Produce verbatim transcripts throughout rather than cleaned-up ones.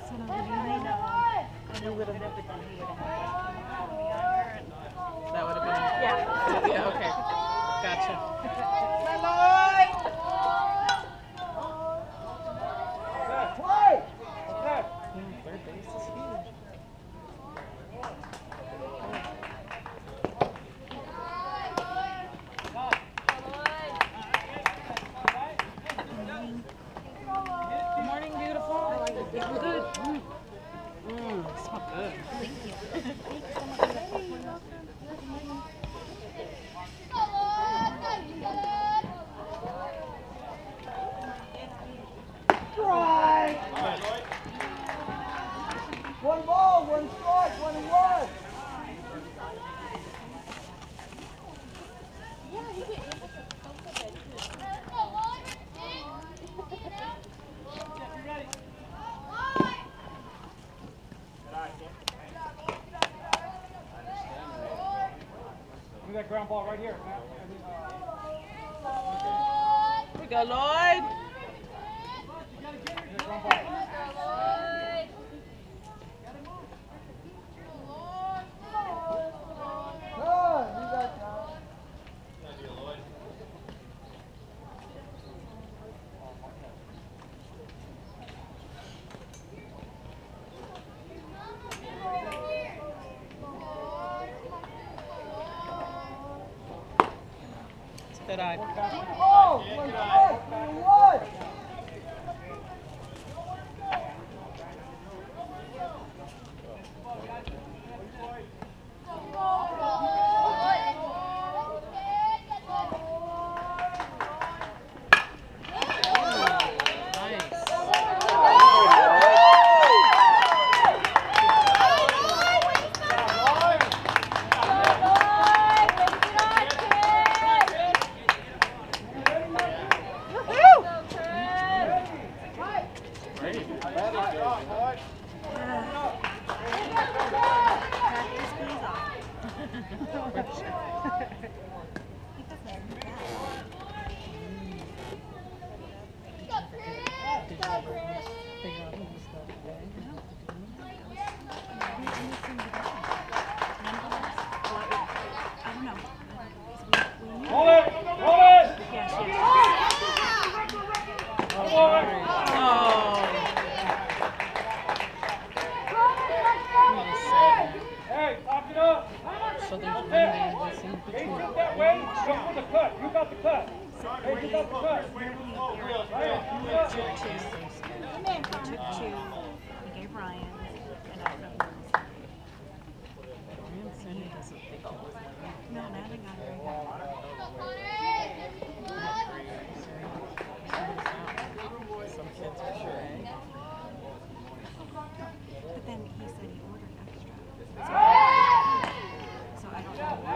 You would have, but then he would have had to come me under and that would have been, yeah. Yeah, okay. Gotcha. Third base is huge. Good morning, beautiful. How are you? Yeah, good. Mm. Mm, smell good. Thank you. Strike! One ball, one strike, one and one. Give me that ground ball right here, Matt. Here we go, Lloyd. Good eye. Oh, one strike, one and one. So there's one man that's in between. You that way, go for the cut. You got the cut. Hey, you got the cut. He took two. He gave Ryan, and I don't know who Ryan said he doesn't think it was like No, now they got it right some kids are sure, eh? But then he said he ordered extra. So I don't know.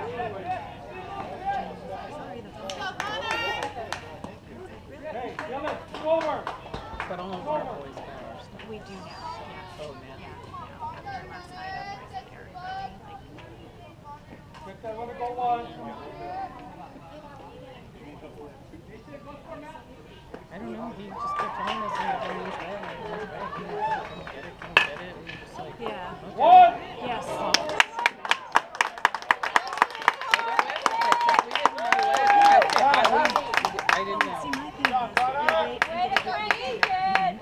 Sorry, the Hey, Dylan, forward. But all of our boys better stuff. We do now. Yeah. Oh, man. Yeah. Now, after last night, after I said everybody, like, Get that one to go one. I don't know, he just kept telling us in the game was bad, and it was bad. He was like, come get it, come get it. And we were just like, yeah. okay. One. Yes. Oh. We didn't know what. I, I, I didn't know. See, my thing was, you wait and get a good game.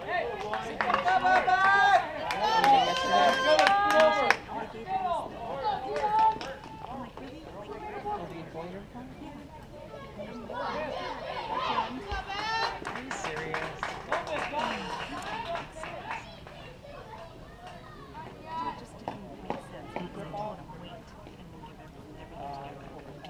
Are you serious? It just didn't make sense because I told him wait and then give everything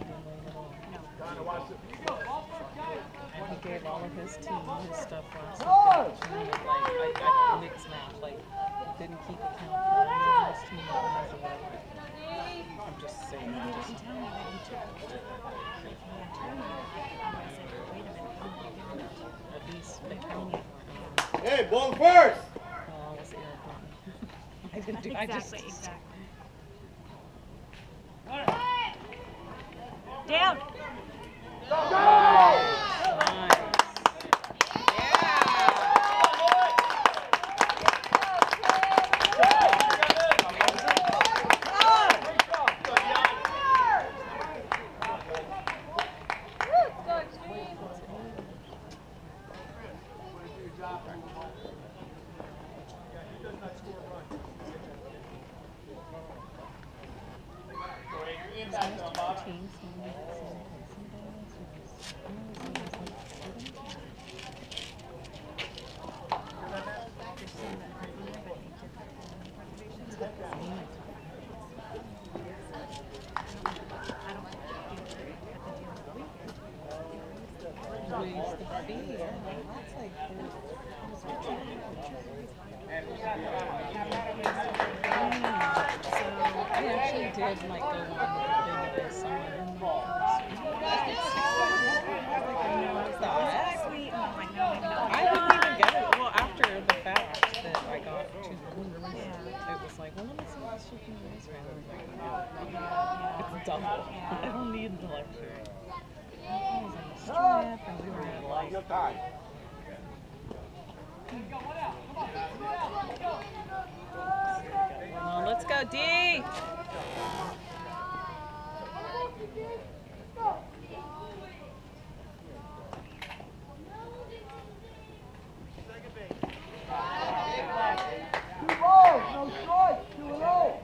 to him. He gave all of his team his stuff last week. And like, I, I mixed match, like, didn't keep account for any of his team members or whatever. I'm just saying. And I'm he just, didn't tell me that he took it. If he had told me, I said, wait a minute, I'm going to give him it. at least, like, I don't Hey, ball first. Oh, I was irritated. I didn't do, I just. Exactly, exactly. Down. Nice. Yeah. team same same person does? Or is, I know it's always like students. There's some that are here, but they different reservations. But the same. I don't think they do it at the deal of the week. Raise the fee. Yeah, that's like the. I actually did like go on the thing of this summer in the Sweet. Oh, I know, I know. I didn't even get it. Well, after the fact that I got two rooms, it was like, well, let me see what she can do this round. It's double. I don't need the luxury. I was on the strip and we were at like. Come on, let's go, D! Two balls, no strikes, two and oh.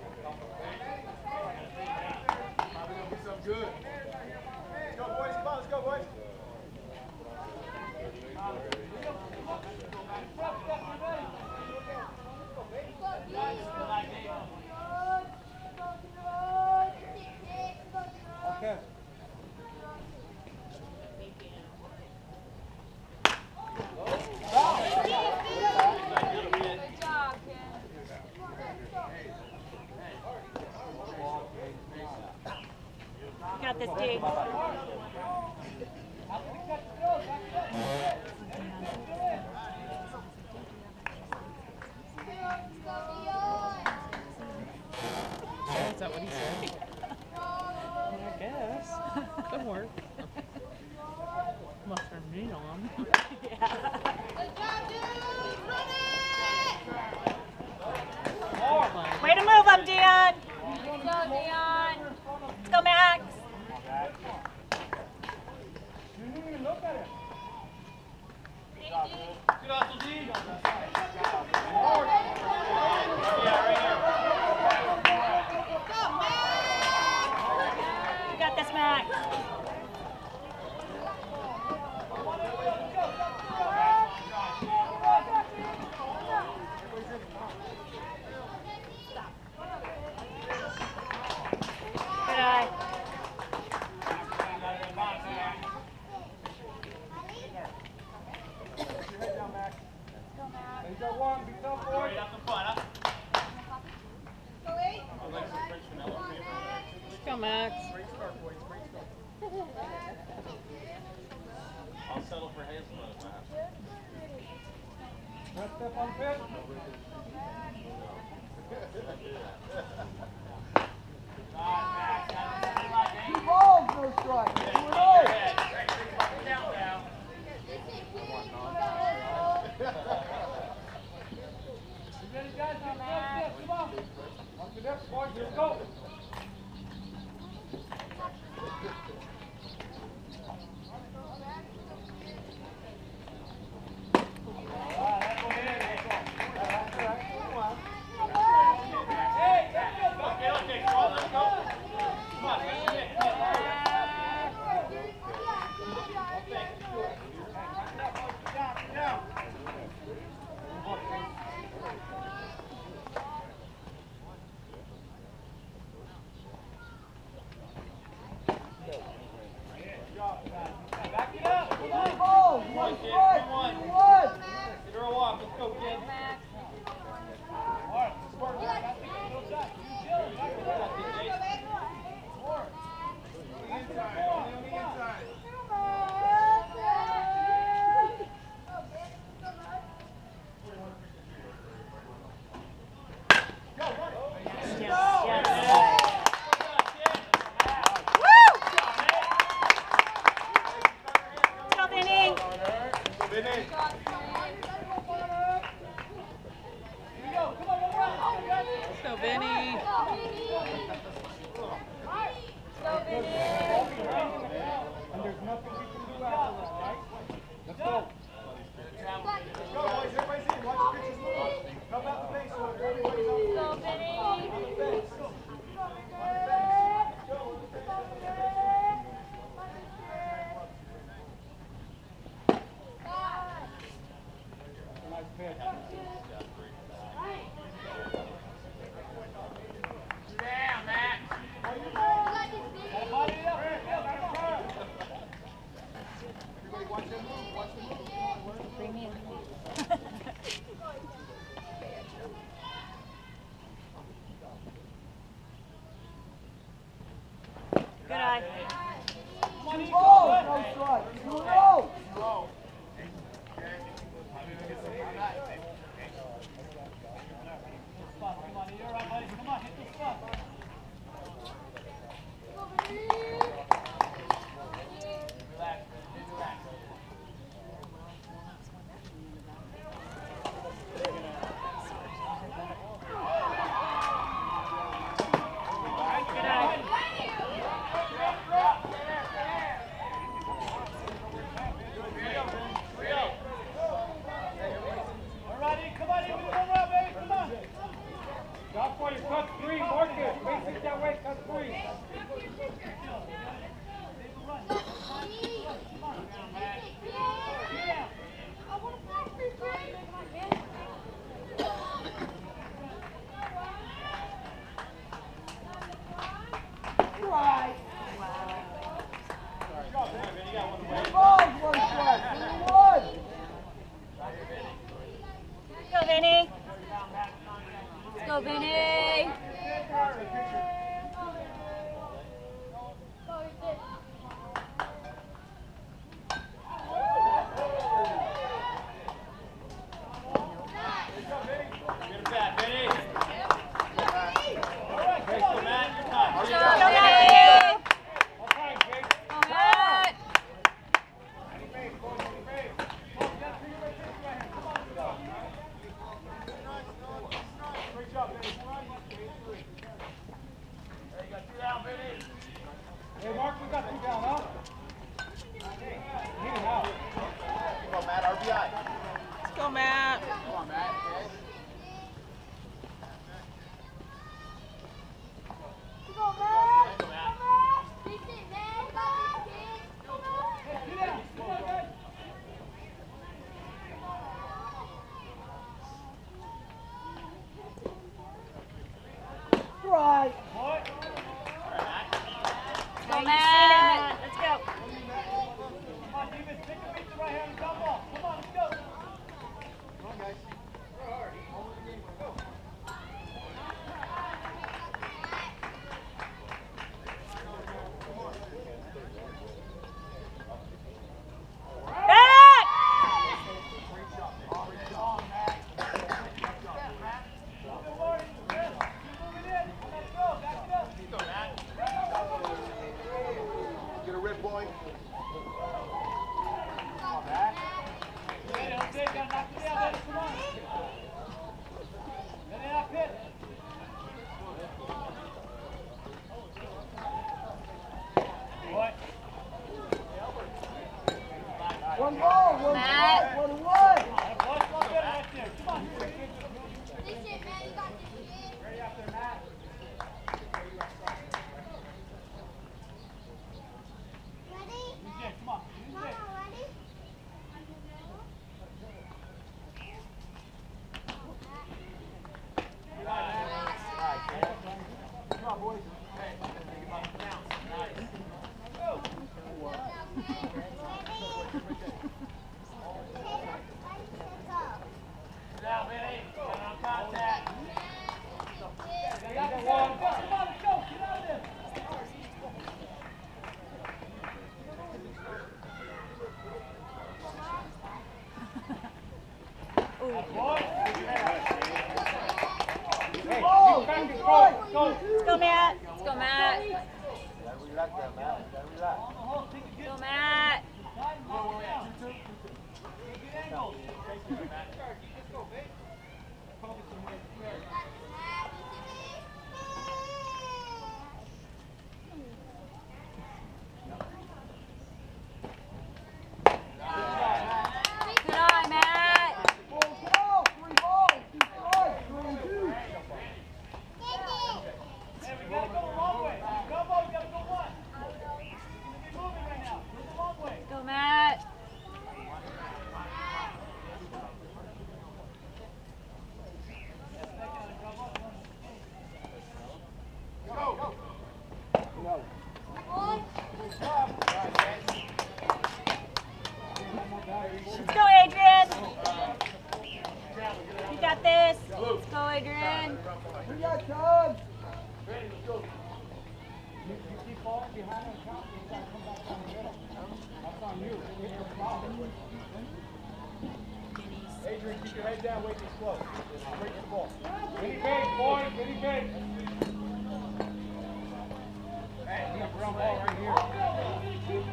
Good. Let's go, boys. Come on, let's go, boys. Okay. You got this, D. Is that what he said? Well, I guess. Could work. Must turn me on. Way to move him, Dion. Let's go, Dion. Let's go, Max. Look at it. Good hustle, D. You got this, Max. Good eye. He's got one. Be tough, boy. Let's go, Max. I'll settle for Hazelnut if I have to. One step on pitch. Two balls, no strikes, two and oh. You ready, guys? Come on. On to this, boys. Let's go. Two balls, one strike, two and one. Get her a walk. Let's go, kid. All right, let's work. Go side. Let's go, Vinny. And there's nothing we can do after this, right? Let's go. Let's go, boys. Everybody's in. Watch the pitches move. Help out the base order. Everybody's on the base. On the base. On the base. Go. Let's go, Matt. Come on, Matt. Come on, man. Go, Matt. Right. Go, Matt. Let's go. Come on, David, take a reach right hand and jump ball. Come on, let's go. Come on, guys. Back! Get a rip, boy. One ball, one Matt. strike, one one. Two balls, two strikes, two Let's two. go, Matt. Let's go, Matt. Relax there, man. Relax. Go, Matt. Good eye, Matt. Full count, three balls, two strikes, three two. Hey, we gotta go a long way. Go, boy, we gotta go one. Keep moving right now. Move a long way. Go, Matt. Let's go, Adrian. You got this. Let's go, Adrian. We got time. Adrian, keep your head down, wait this close. Wait the ball. Pretty big, boys. Pretty big. Hey, we got the ground ball right here.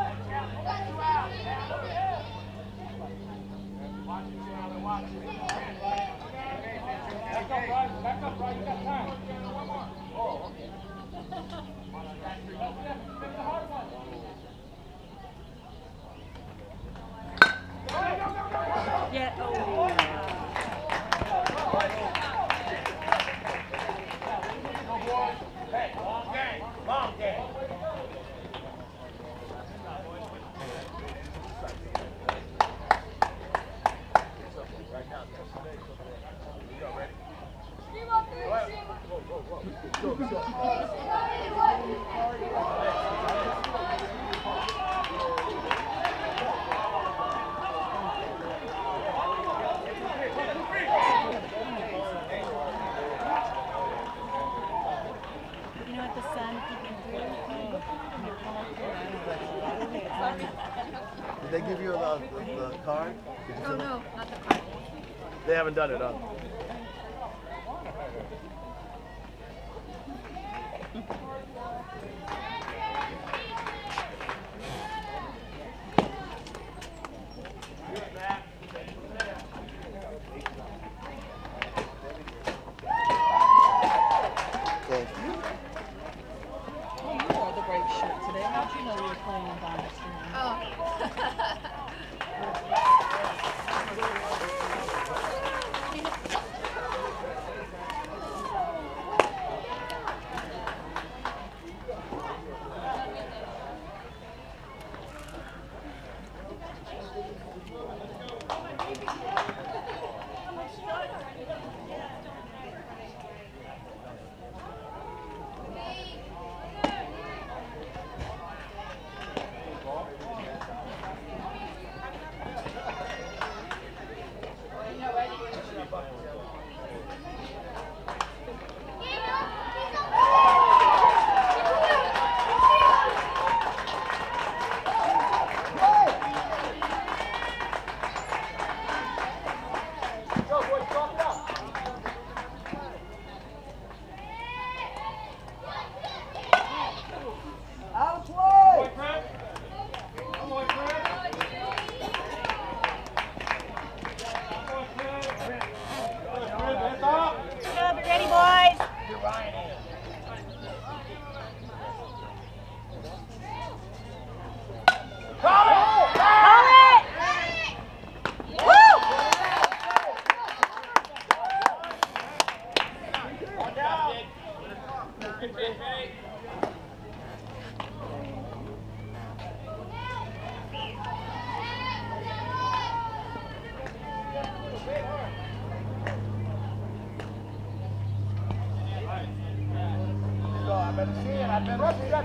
Back up, Ryan. Back up, Ryan. You got time. Oh, okay. That's the hard one. Yeah. Oh. Hey, long game. Long game. Right now, you go, ready? Go, go, go. Go, go. You know what the sun can do? Did they give you the, the, the card? Did you Oh, fill it? no, not the card. They haven't done it, huh? Thank you. Oh, you wore the right shirt today. How'd you know we were playing in Bonner Street? Oh.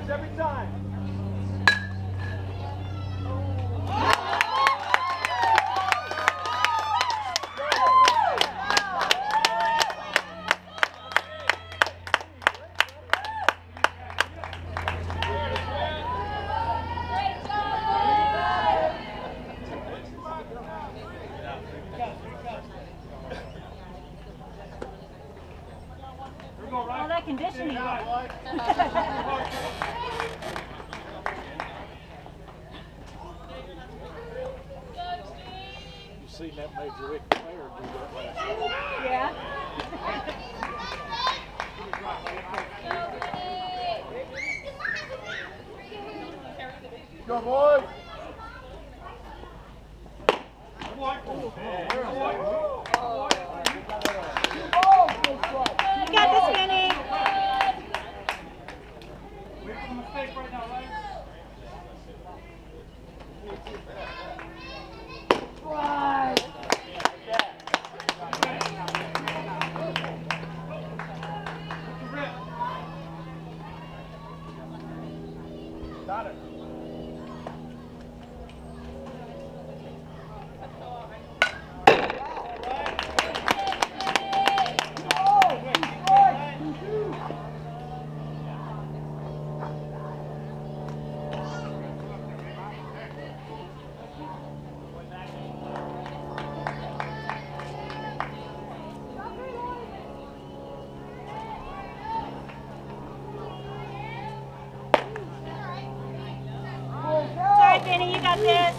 Relax every time. All that conditioning. You seen that major league player do that last year? Yeah. Go, boys. You got this, Minnie. Wait for the mistake right now, right? Right. Got it. Sorry, Vinny, you got this.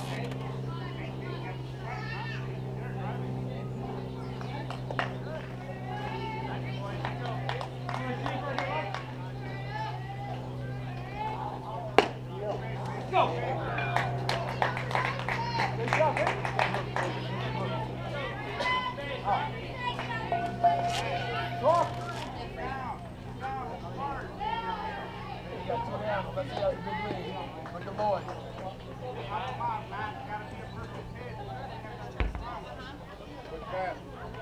Let's see how you good lead with the boys. Good pass.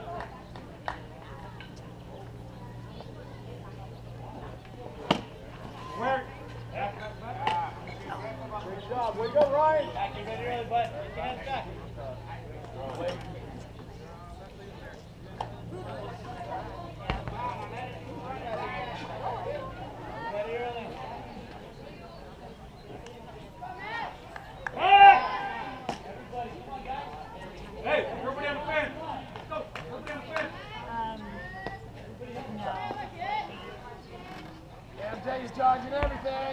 Work. Great job. Way to go, Ryan. Back you ready early, bud. Get your hands back. Ready early. Everybody, come on, guys. Hey, everybody on the fence. Let's go. Everybody on the fence. Um, no. M J's charging everything.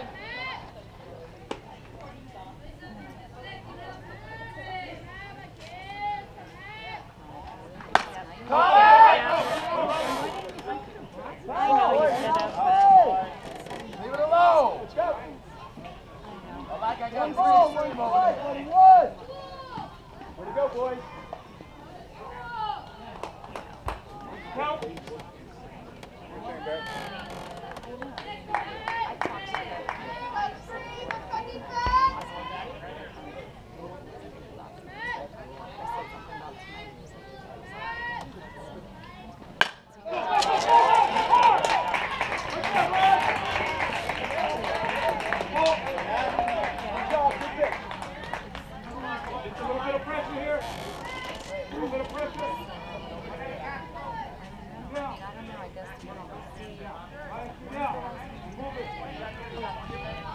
I know you should have, but Leave it alone. Let's go. I like I got One three ball, stream one over ball, there. buddy, one. Way to go, boys. Count. Good job, good pick. Just a little bit of pressure here. A little bit of pressure. Yeah. Yeah. Move it.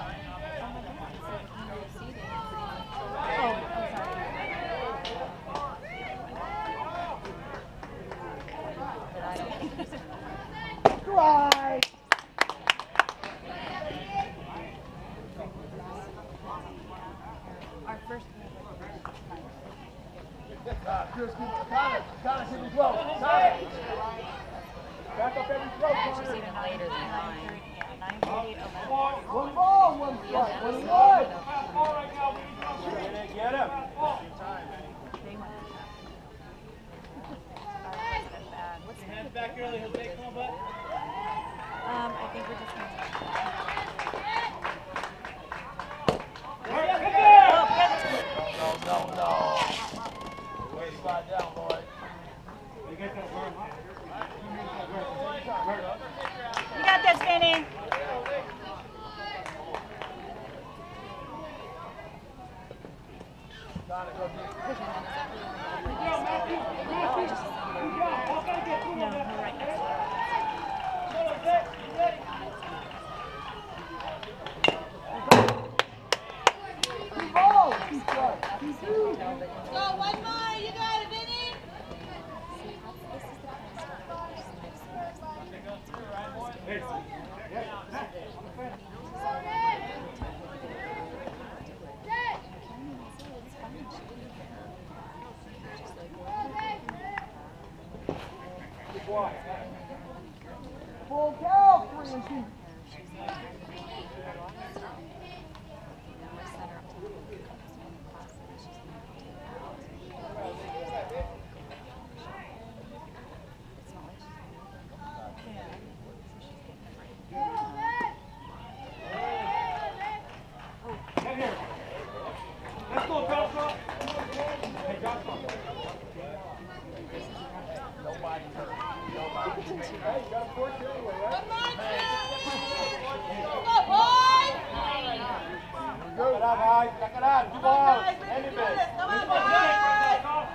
Right. our first. Uh, Chris, keep, Connor, Connor, keep him close. Connor. Back up every throw, It's Connor. even later than nine. Yeah, nine thirty, eleven. One ball, one strike, one All strike. right, now we need to get it, get him. They went to that. Our wasn't bad. What's the Hands back early, Jose. Come on, bud. Um, I think we're just gonna. No, no, no. Way to slide down, boy. You got this, Vinny. one. Full count, three and two. Get here. Let's go, Joshua. Hey, Joshua. Nobody hurt. Nobody. Hey, you got a force anyway, right? Good. Back it up, guys. Back it up. Two balls. Any bit. Come on, boys.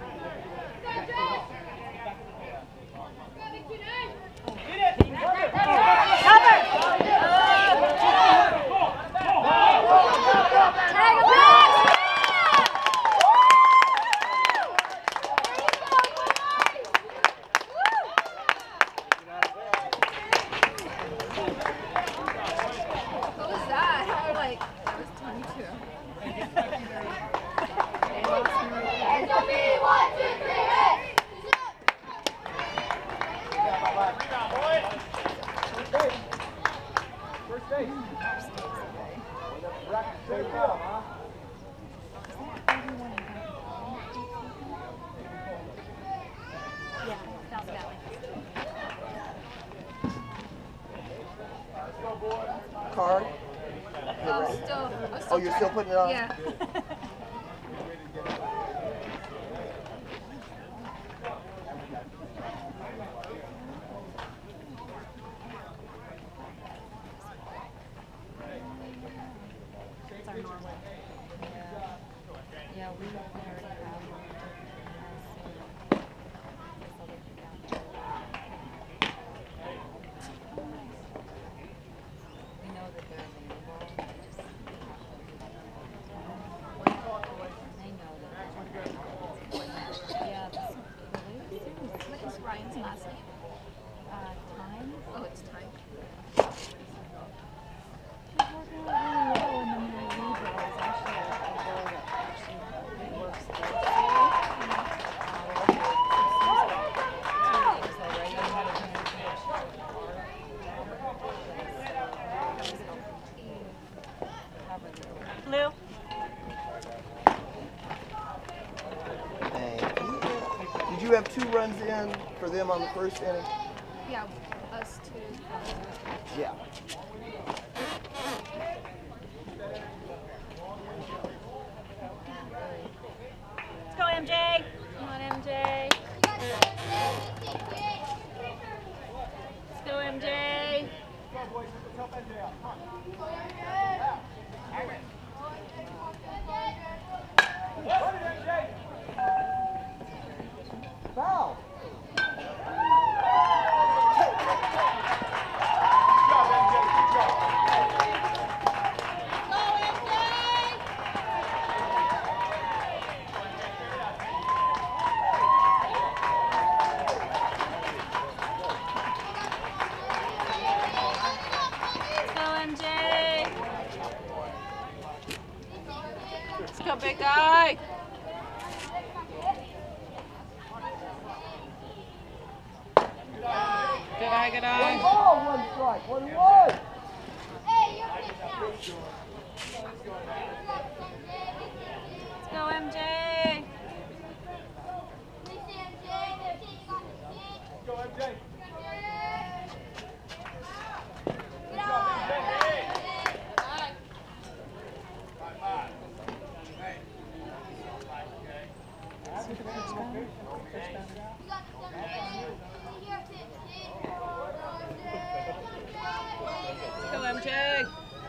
What was that? I was like, that was twenty-two. One, two, three, hit! First base. Practice straight now, huh? Yeah, sounds valley. Card? I was still, I was still Oh, you're still putting it on? Yeah. It's our normal. Yeah, we already have one. We know that they're available. They know that. Yeah, this, what is Ryan's last name? Uh, Time? Oh, it's Time. She's working out really well in the middle Libra. Is actually a girl that actually works there. Blue. Thank you. Did you have two runs in for them on the first inning? Yeah, us two. Yeah. Let's go, M J. Come on, M J. Let's go, M J. Foul. Let's go, M J. Let's go, big guy. Good eye, good One eye. ball, one strike. One one. Let's go, M J. Go, M J. Let's go, M J.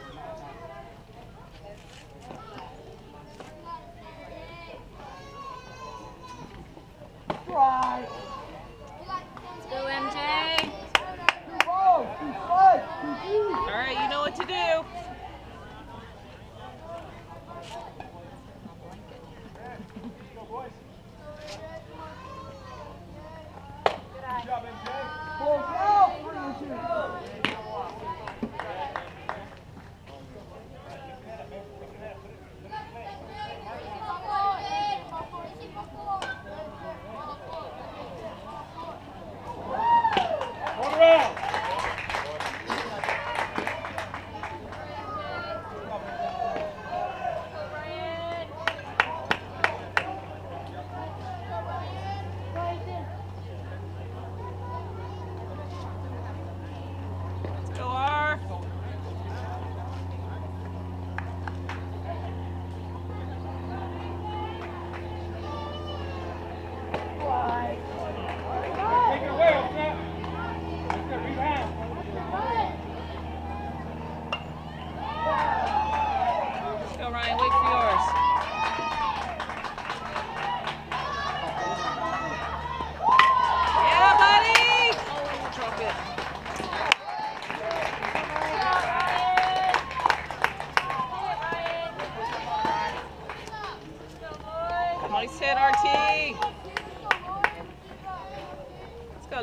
Strike. Let's go, M J. Two balls, two strikes, two twos. All right, you know what to do. Good job, M J. Full count, three and two.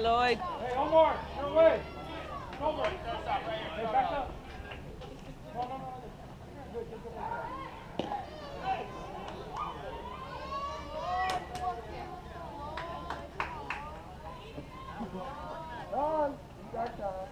Lloyd. Hey, Omar, your way. Over. Hey, back up. No, no, no. Good, good, good. Don, start time.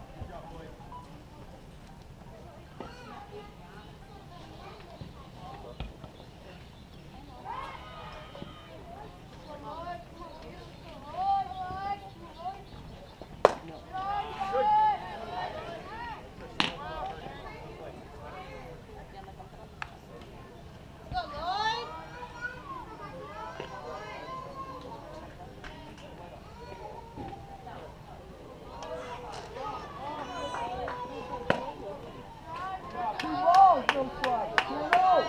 Two balls, no strike. Two balls.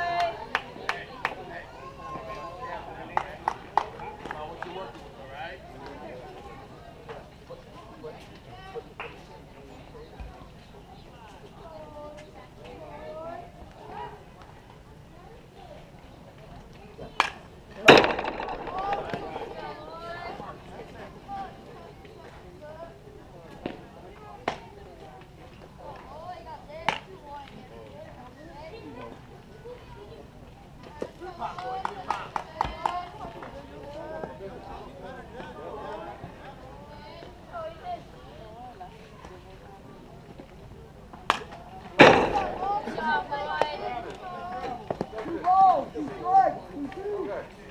Two balls, two strikes, two two.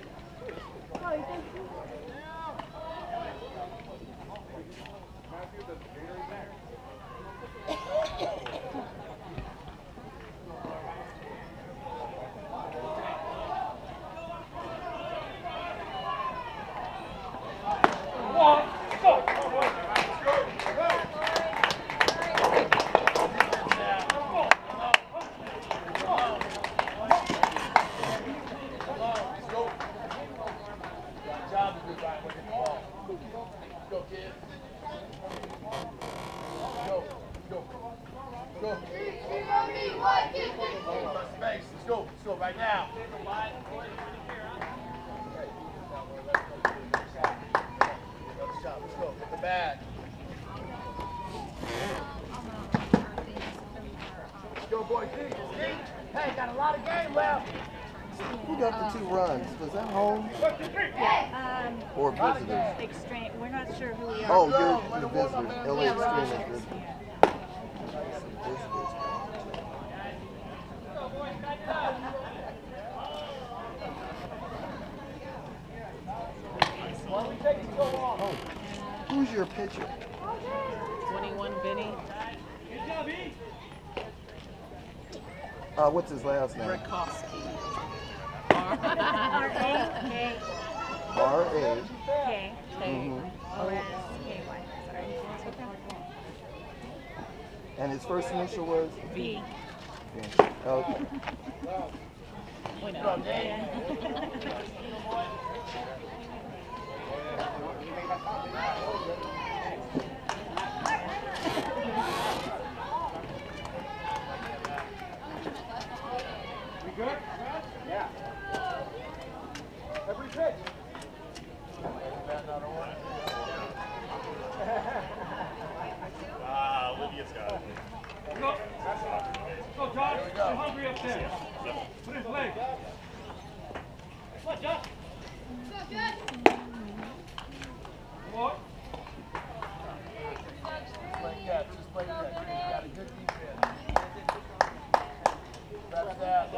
Go, kid. Go, go. Go. Space. Let's go. Let's go right now. Another shot. Let's go. Get the bag. Let's go, boys. Hey, got a lot of game left. Who got the two runs? Was that home Um, or visitors? extreme. We're not sure who we are. Oh, you're the visitors. L A Extreme is visitors. Oh, who's your pitcher? twenty-one Vinny. Uh, what's his last name? Rakowski. R A K R A. K Mhm. O S K Y. Sorry. And his first initial was? V. Yeah. Okay. We know. We good? Yeah. Every pitch. Ah, Olivia's got it. Go. Go, Josh. You're hungry up there. Put in play. Come on, Josh. What? Just play catch. Just play catch. You got a good defense. That's that.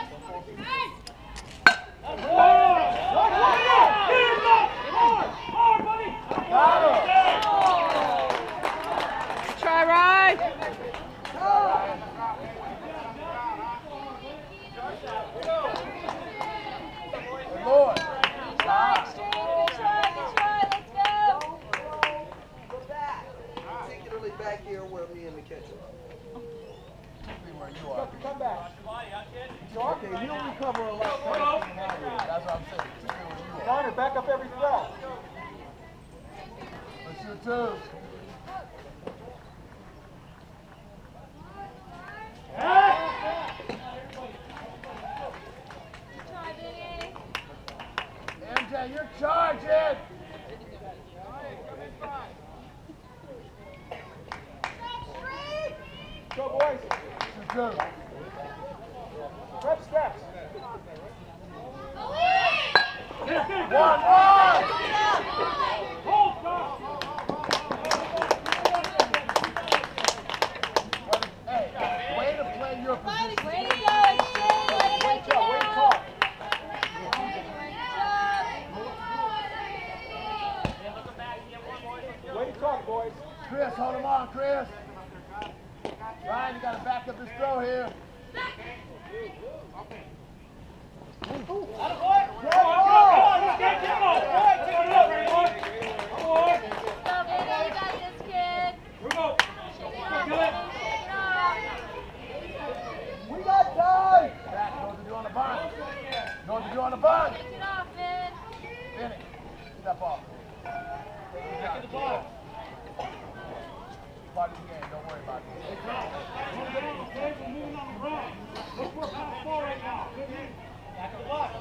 Try Ryan. Good boy. Particularly back here where me and the catcher are. See where you are. Come back. Okay, he'll recover a lot Hello. faster than I will. That's what I'm saying. See where you are. Connor, back up every throw. Let's shoot two. M J, you're charging! go, boys. Good. Red steps. One, one! Hold, stop. Hey, way to play your position. Way to go, Extreme. Way to Wait go. up, wait talk. Way to talk, boys. Chris, hold him on, Chris. Ryan, you got to back up this throw here. We got time. Back, know what to do on the bunt. Know what to do on the bunt. Finish. Step off. Back in the ball. Part of the game, don't worry about it. Moving on the run. Let's work on the ball right now. Back to the block.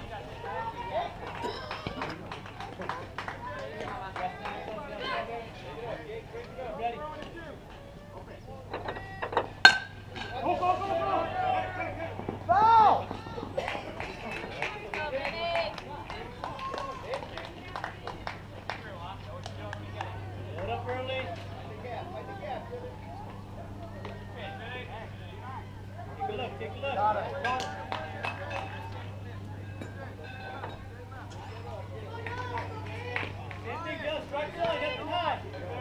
Ready. Go, go, go, go. Foul! Get up early. Take a look, take a look. Got it. Got it. Same thing, Bill. Strike zone, get the high.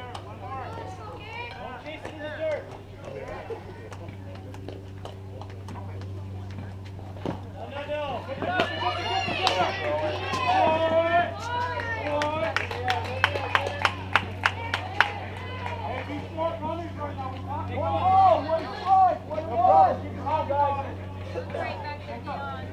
Don't chase it in the dirt. No, no, no. Put it up, put it up, put it up, put it up. Forward. Hey, be smart, brothers, right now. One ball, one strike, one ball. Keep it high, guys. Right back there, Dion.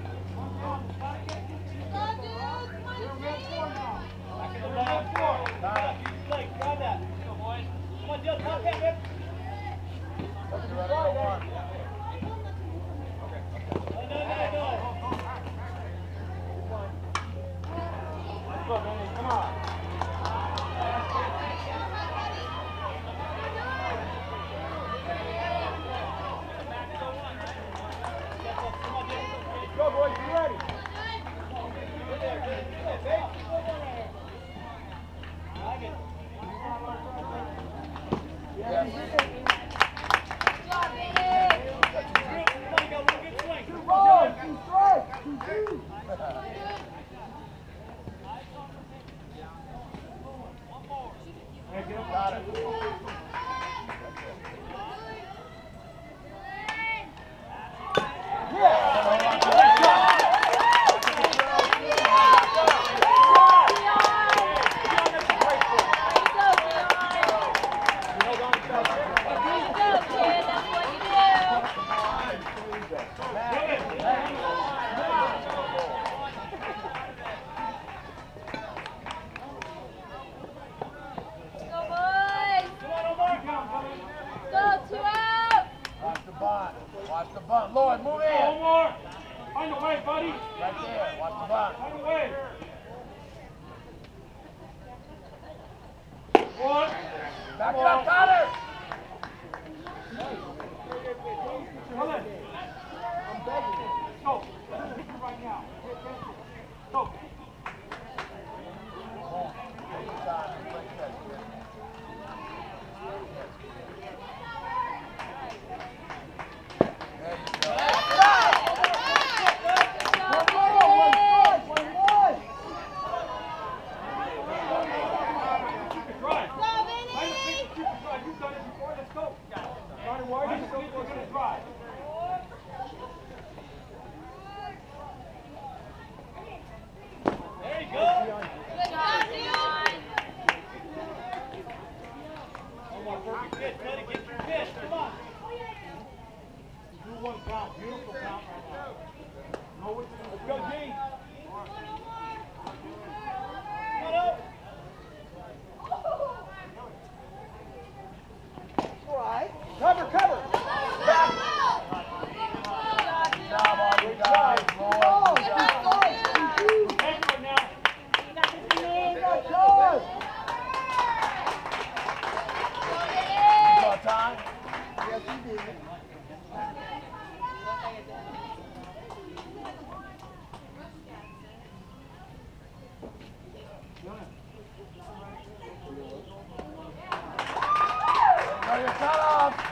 Back in the left. Blake, grab that. Come on, Dill, top that, Rip. Let's do it on one. No, no, no, no. Let's go, Benny. Come on. Let's go, boys. Be ready. Good there, good. Good there, Bates. I like it. Yes. Good job, Benny. Come on, you got one good swing. Two balls, two strikes, two twos. Got it. Go, boys.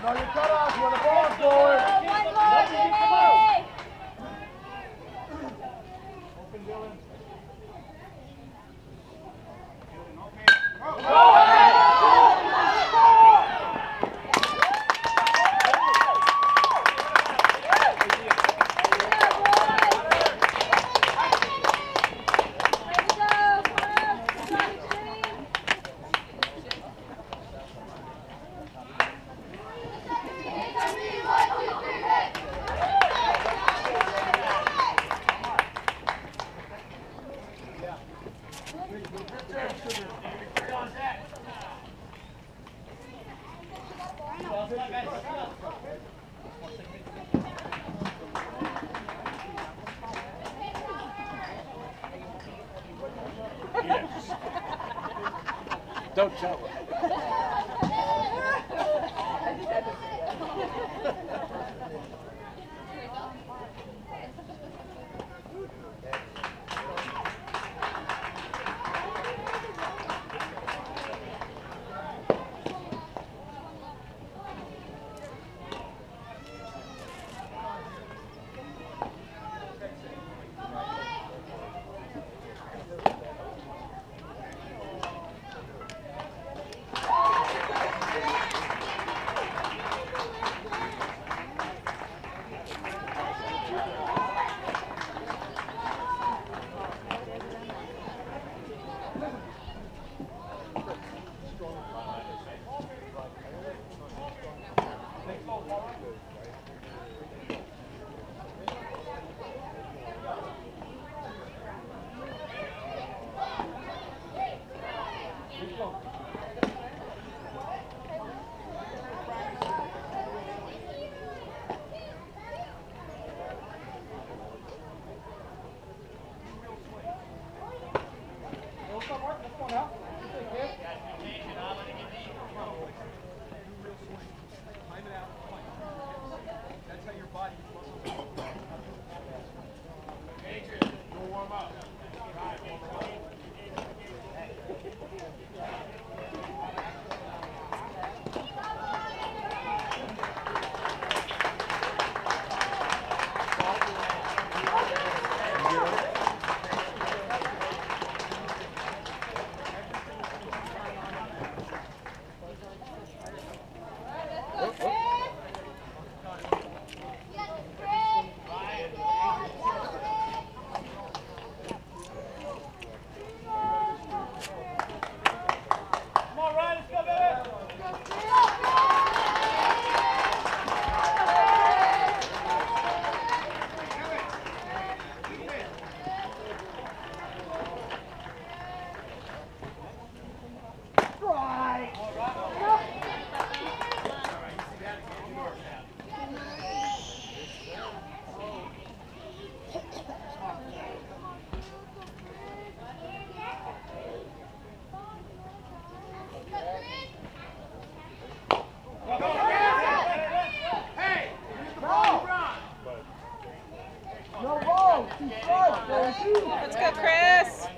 know your cutoffs where the ball's going. One more, Jimmy! Open, Dylan. Don't tell her. Let's go, Chris.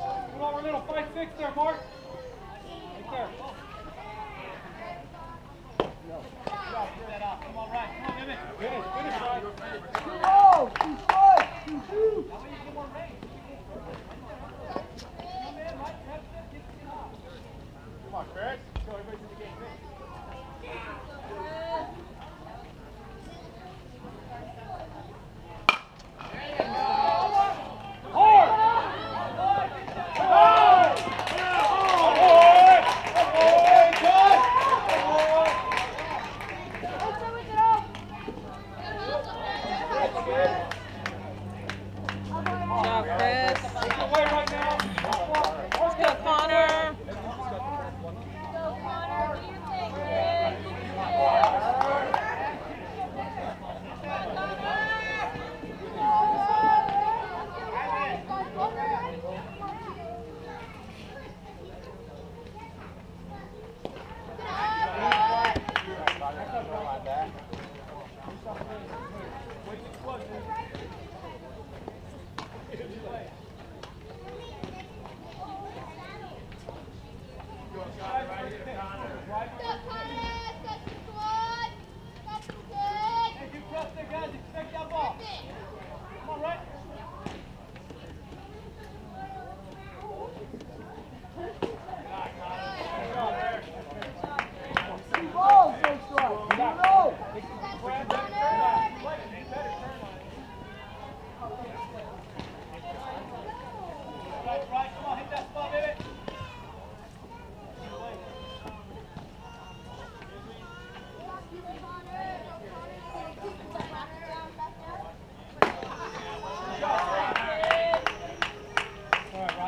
Five six there, Mark. Right there.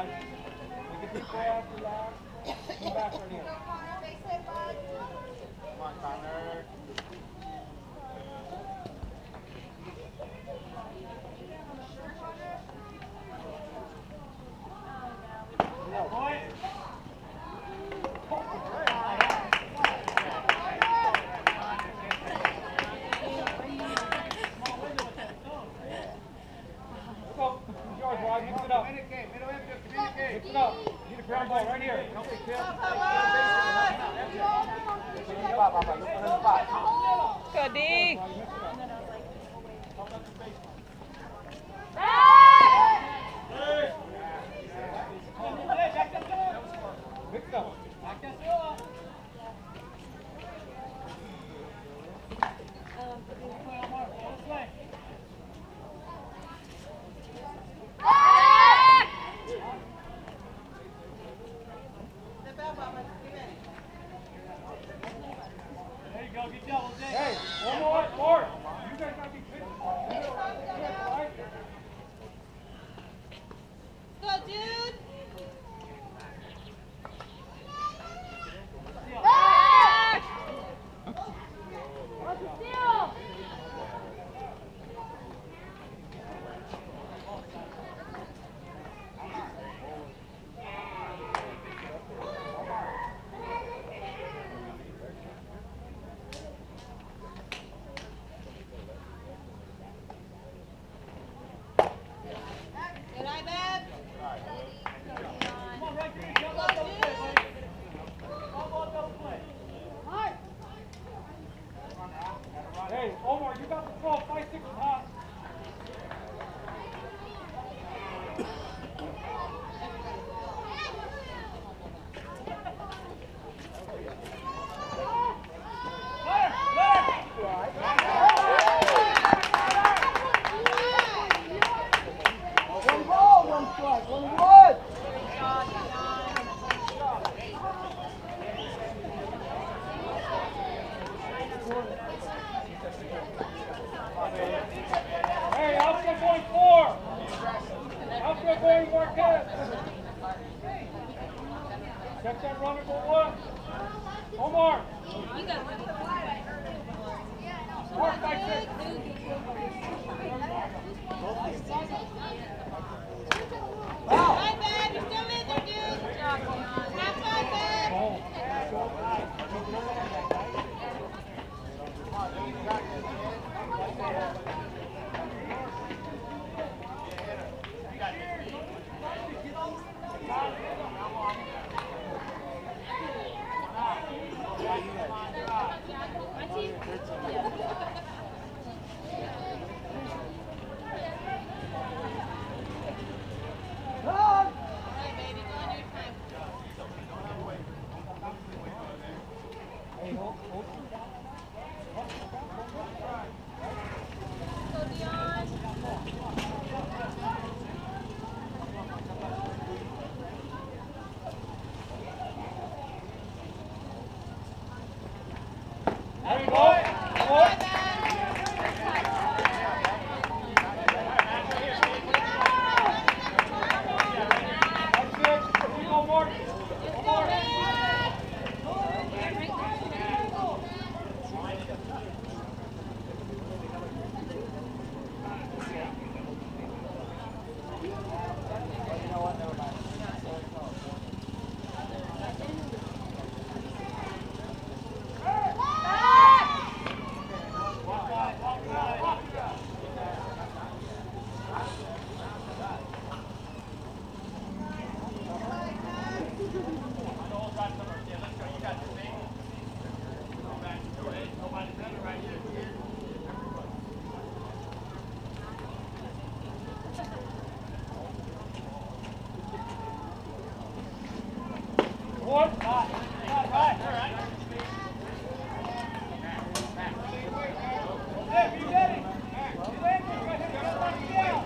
guys. Take a deep breath, relax. Come back right here. Come on, Connor. Mix it up. Need a ground ball right here. Okay, Kim. Good D. Mix it up. There you go, get double, Jay. Hey, one more, more. You guys gotta be quick. Go, dude. Good eye, Bab. Come on, right there. Double, double play, buddy. Double, double play. Hey, Omar, you got the throw. Five, six, hot. One ball, one strike, one wood. Hey, outfield going four. Outfield going Marquez. Check that runner for one. Omar. You got it. Four, five, six. Hi, Bab. You're still in there, dude. Have fun, Bab. All right, baby. Go on your time. Go, Dion. There you go. Come on. That's it. Here you go, Mark. One more. One. Hey, you ready? You ready? Yeah.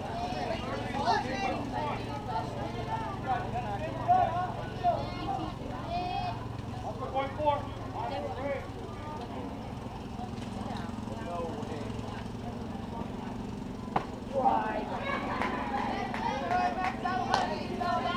Outfield going four. Right.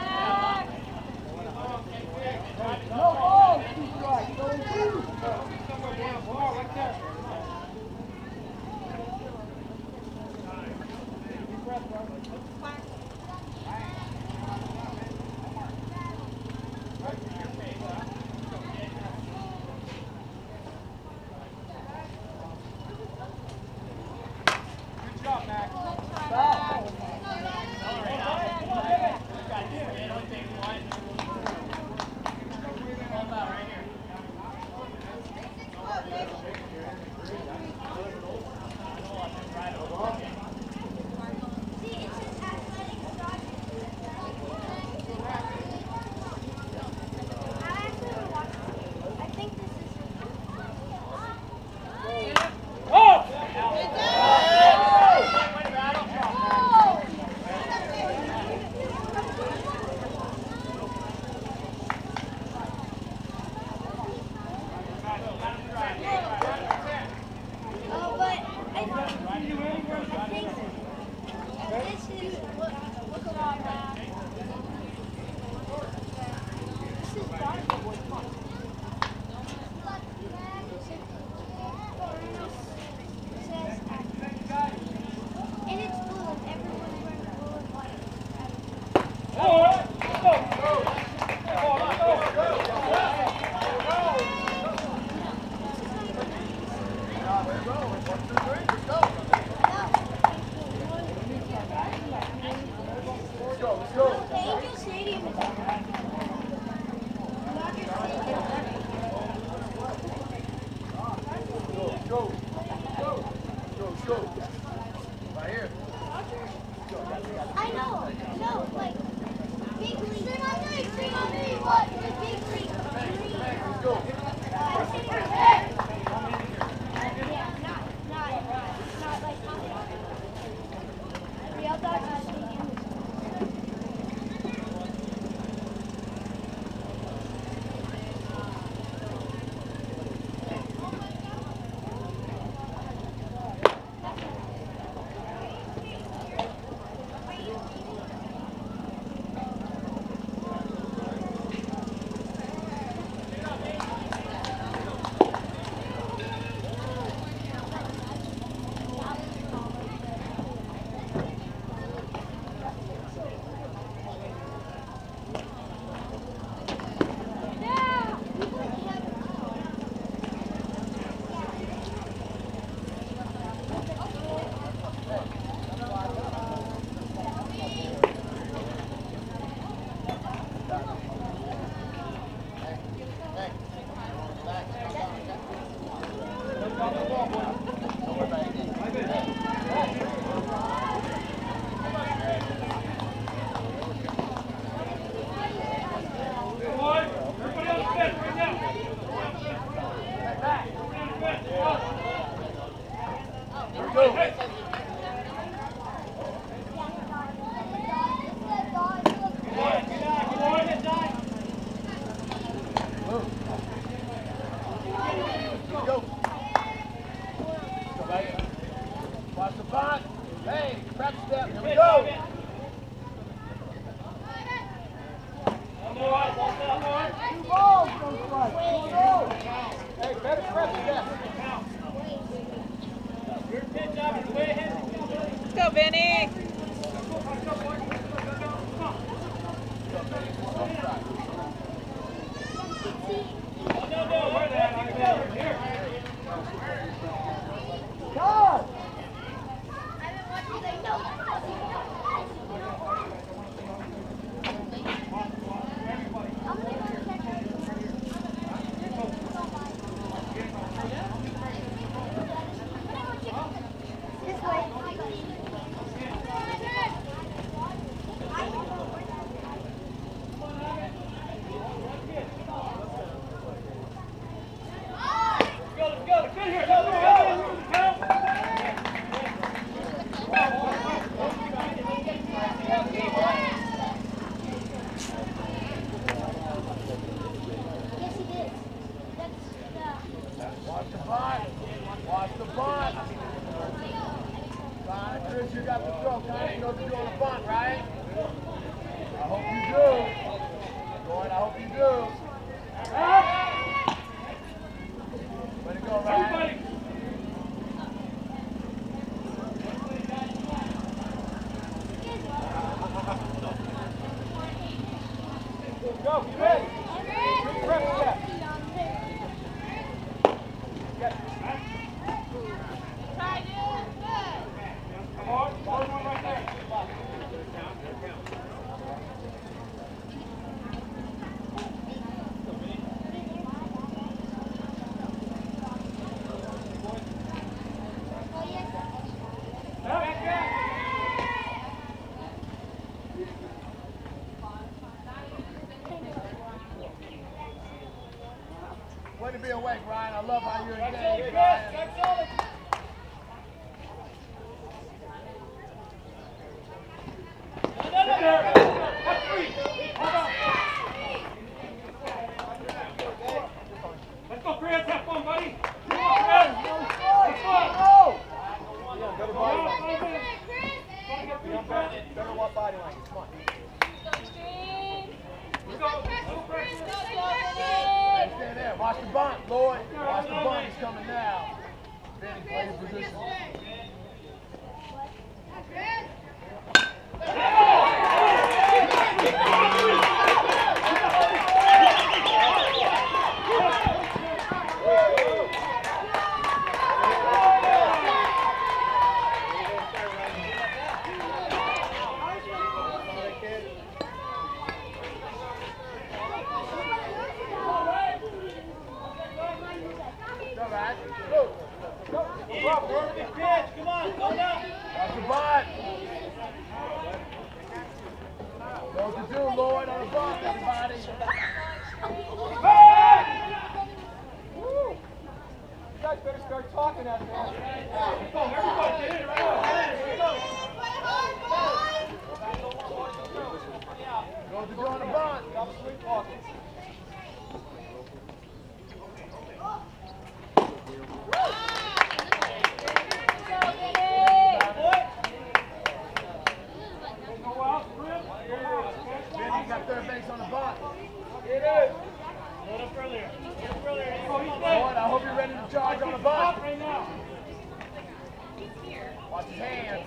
Go, Vinny. Way to be awake, Ryan. I love how you're engaged, Ryan. Let's go, Chris. Have fun, buddy. Better watch body language. Come on. Hey, stay there. Watch the bunt, Lloyd. Watch the bunt. He's coming now. Benny, play your position. Hey! the bump, everybody. Woo! You guys better start talking out there. Let's go, everybody, get in right now. Get in, go. Go to go on the bunt. Stop sleepwalking. Go out, Chris. Benny got third base on the bunt. It is. Load up earlier. Load up earlier. Oh, he's Boyd, dead. I hope you're ready to charge on the Stop bunt. right now. Watch his hands.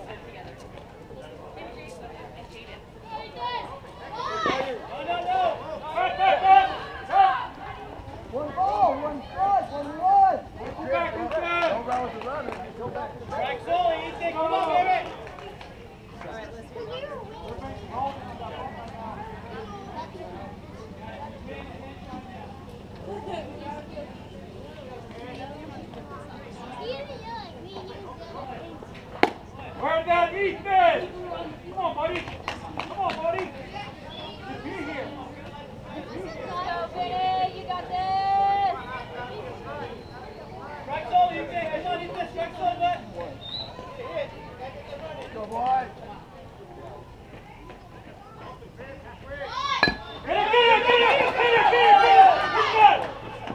No, no, no. Back, back, back. Back. One ball, one strike, one run. Go back, go back. Don't run with the runner. Go back. Strike Sully. Ethan, come on, baby. Where's that Ethan? Come on, buddy. Come on, buddy. Just be here. Strike Sully, Ethan. Come on, Ethan. Strike Sully, bud. Hit. Go, boy. Get it, get it, get it, get it, get it, get it. Good.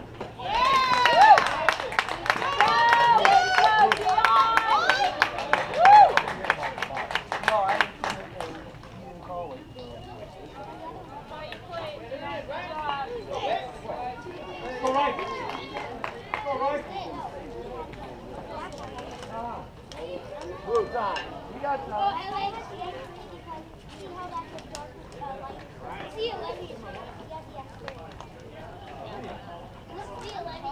No, I didn't call it. Go right. Go right. Blue time. You got time. See you, Levy. Let's see you, Levy.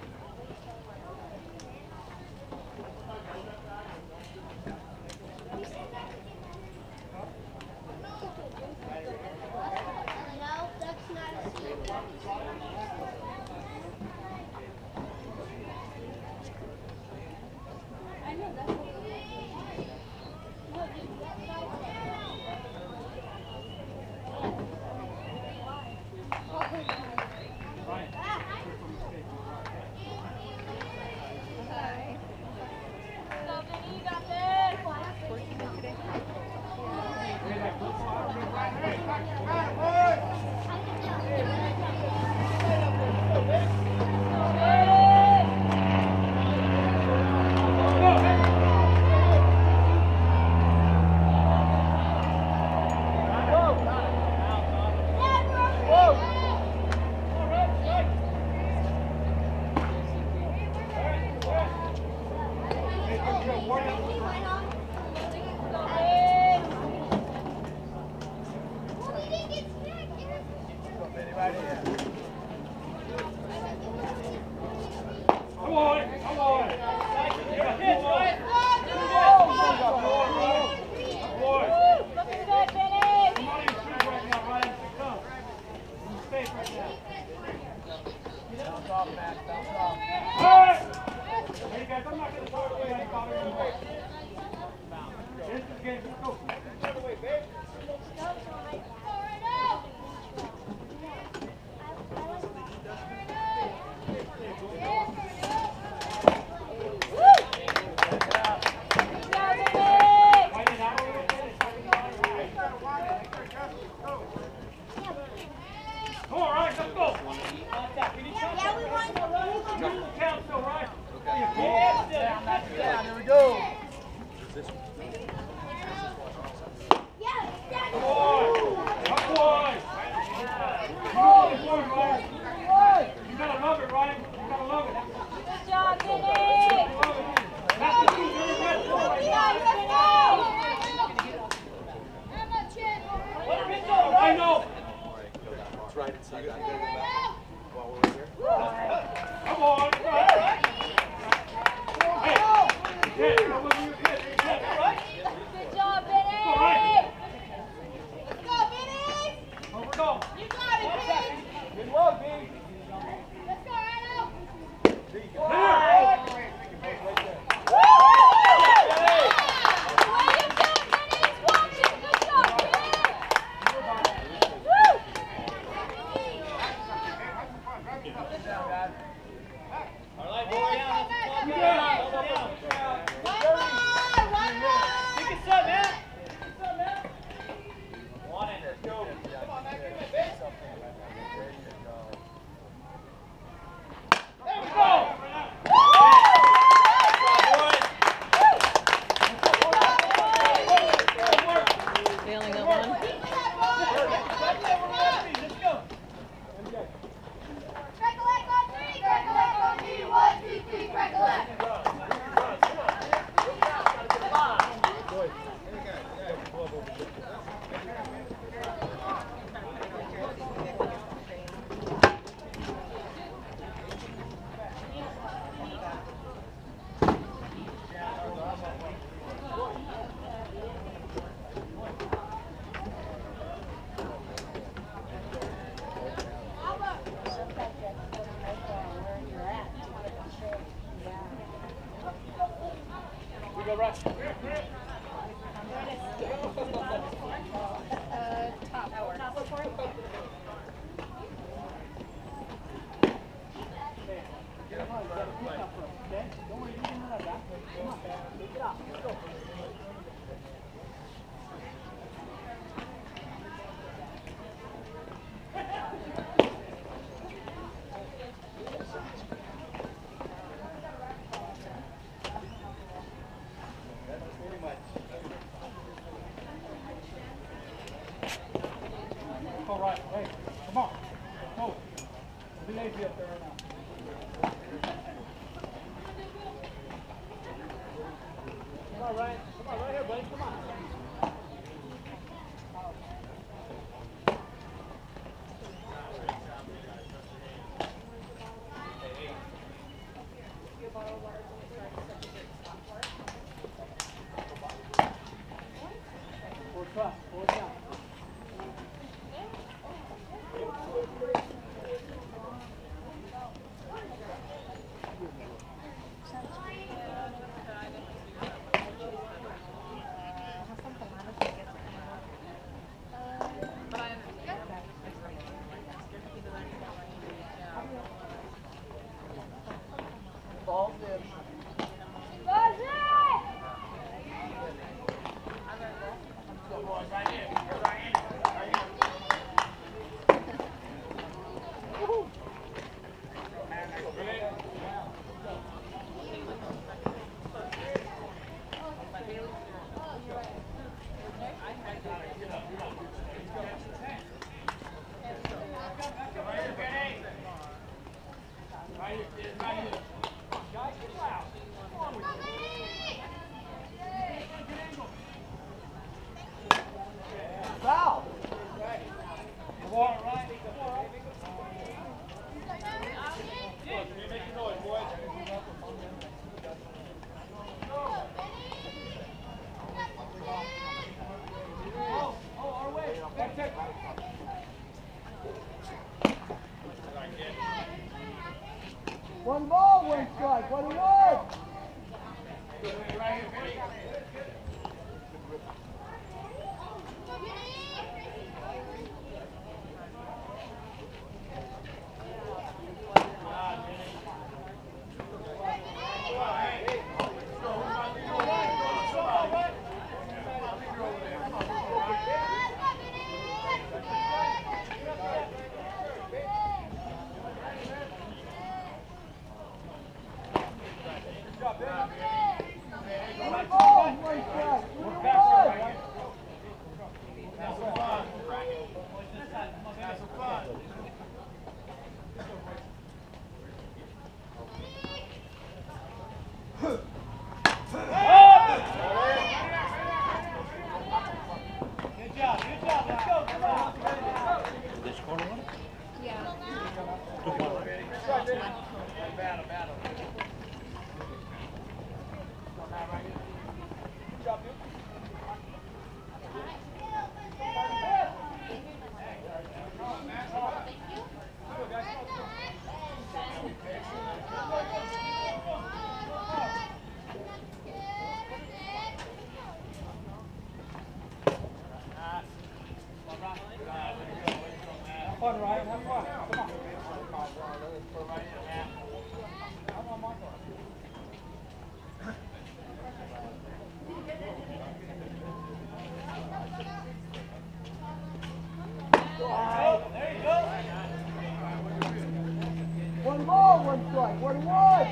No, that's not a seal. I know that's what it is. No, dude, that's not a Come on, come on. Yeah, hit, right? Boy. Looking good, Benny. Come on, you shoot right now, Ryan. Come. You stay right now. Bounce off, Max. Bounce off. Hey! Hey, guys, I'm not going to talk to you about it anymore. This is game. Let's go. Fight it out a little bit. Come on, Ryan, let's go. Yeah, we won. Triple count still, Ryan. Down, knock it down. There we go. Yeah, that's Come on. Come on. Come on, Ryan. You gotta love it, Ryan. You gotta love it. Good job, Benny. That's the two very best right Yeah, now. let's go. I know. It's right inside. You gotta go back while we're here. Come on. Hey. Hit. Come on, you hit. Hit. Good job, Benny. All right. Let's go, Benny. Over go. You got it, Benny. Good luck, baby. Let's go, Rhino. Hit her. Way to go, Benny. He's watching. Good job, Benny. Woo. right. Uh, top four. Top four. All right, hey, come on. Go. Be lazy up there right now. Come on, Ryan. Come on, right here, buddy. Come on. Forward clap, forward down. Ball's in. Foul! Walk right. One ball, one strike. What do you want? One ball, one strike. One ball. Good job, good job. Let's go. Come on. This corner one? Yeah. Battle, battle. Good job, dude. Have fun, Ryan. Have fun. Come on. Come on, Marco. There you go. One ball, one strike. What do you want?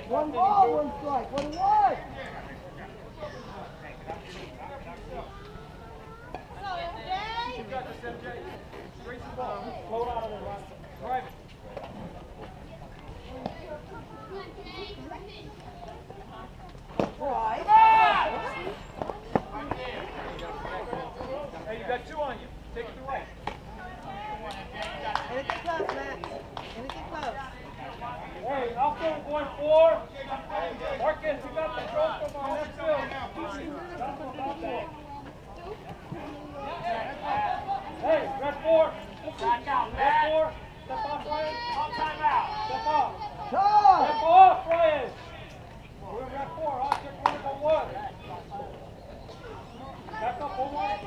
One ball, one strike. One one. Float out of there, Ryan. Drive it. Hey, you got two on you. Take it to right. Anything close, Matt. Anything close. Hey, outfield going four. Marcus, you got the throw from our left field. Hey, red four. Back out, red four. Step off, Ryan. Time out. Step off. Time. Step off, Ryan. We're in red four. I'll check one number one. Back up, Omar.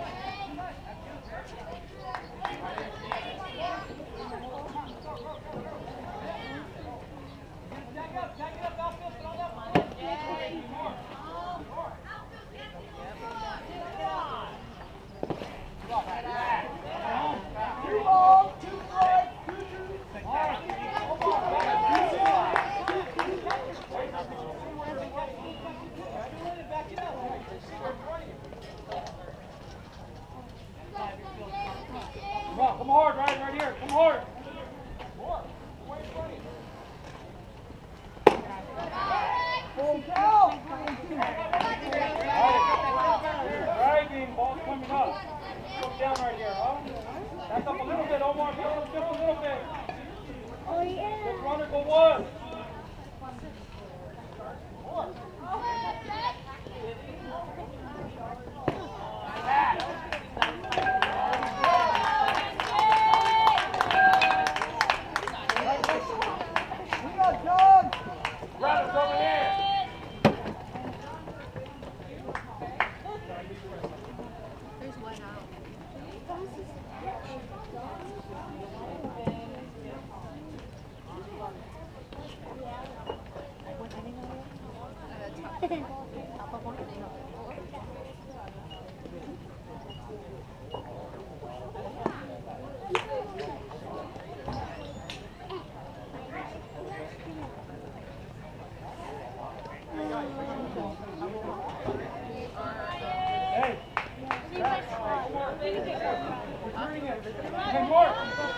Two balls, two strikes, two two. Come on, come hard, Ryan, right here. Come hard. Full count. Dragging, ball's coming up. Come down right here, huh? Back up a little bit, Omar. Back up just a little bit. Oh, yeah. Good runner, go one. We got John. Runners over here. There's one out. Top of one. Hey. Hey, Mark.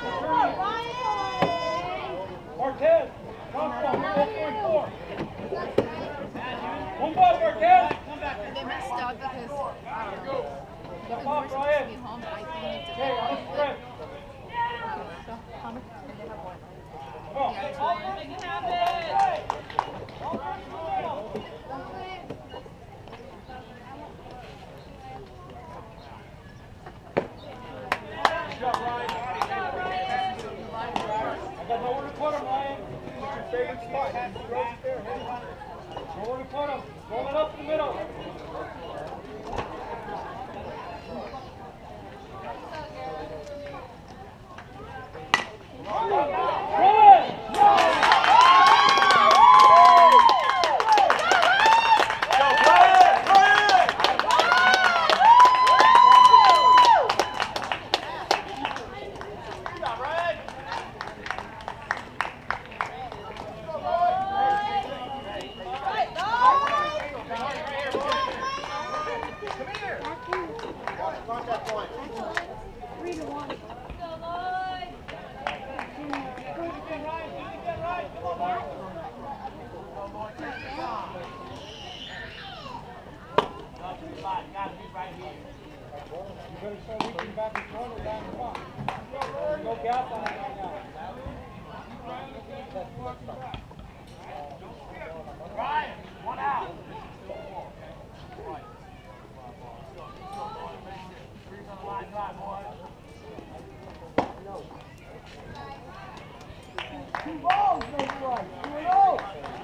Marquez. Come from four point four. One ball, Marquez. They messed up because I don't know. Step Because off, we're supposed to Ryan. be home, but I think it's a Okay, on the spread. So, how much do they have one? Come on. Yeah, two. Good job, Ryan. I got nowhere to put him, Ryan. It's your favorite spot. Right there. Nowhere to put him. Roll it up in the middle. Roll it! Three to one. You better start reaching back and forth or down the front. There's no gap on it right now. Ryan, one out. Two balls, no strikes. Two and oh.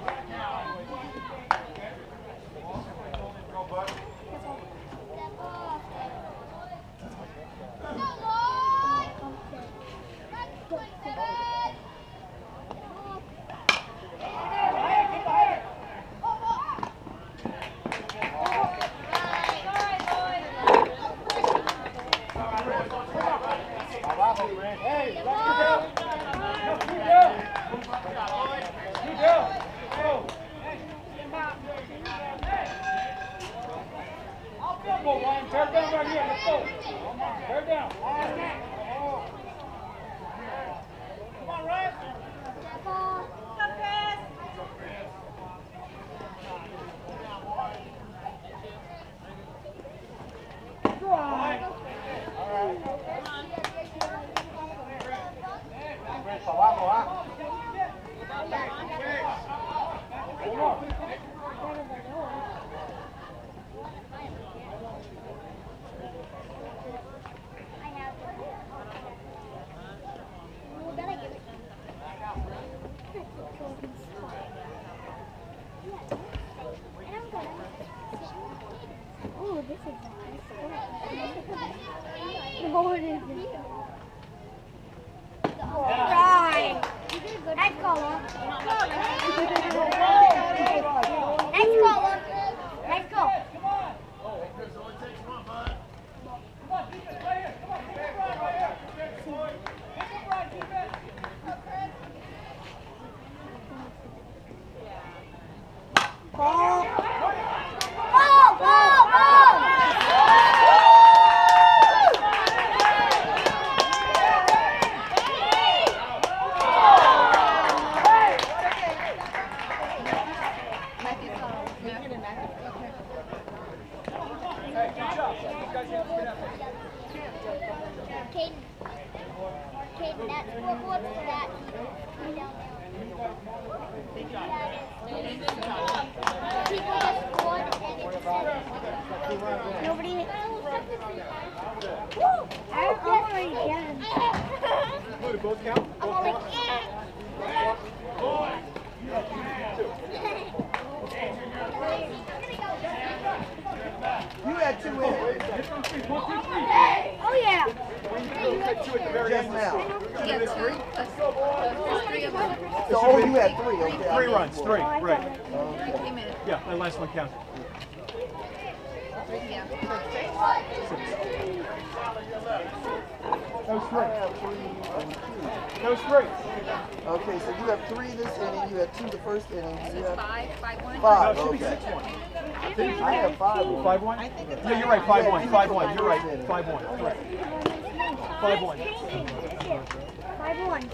Hey, let's go. Let's go. Go. Bear down right here. Let's go. Bear down. Come on, Ryan. Oh, this is nice. What is this? Right. Nice caller. Nice caller. Nice call. Ball. Ball, ball, ball. Caden, Caden, that's what what's that? Right down there. People just scored and it's nobody. Woo! I'm already done. Do both count? I'm only yeah. You had two in. Oh yeah. Two at the very Just end. now. Yeah, two. There's three of them. So, oh, you had three. Okay. I Three did runs, four. three, right. Three came in. Yeah, that last one counted. Three, yeah. Those I three. have three and two. Those three. Okay, so you have three this inning. You had two the first inning. You have Five, five, one. five. No, it should be Okay. six one. I have five. Five one? I think it's Yeah, you're right, five Yeah, one, two five for one, the you're right, first inning. five one, correct. Five one. Five one.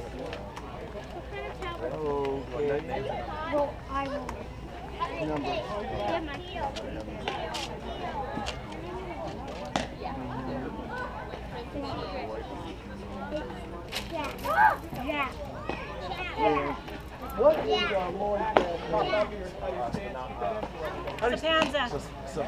Okay. Well, I will. Number. Get my heel. Yeah. Yeah. Yeah. What is uh, more Sapanza.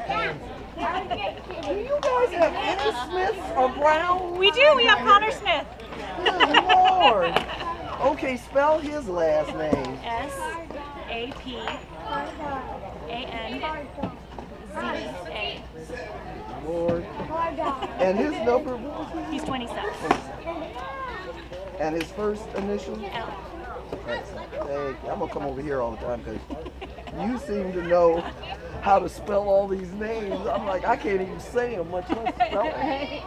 Do you guys have any Smiths or Brown? We do. We have Connor Smith. Good Lord. Okay, spell his last name. S A P A N Z A. Lord. And his number, what was his? He's twenty-seven. And his first initial? L. Thank you. I'm gonna come over here all the time because you seem to know how to spell all these names. I'm like, I can't even say them, much less spell them.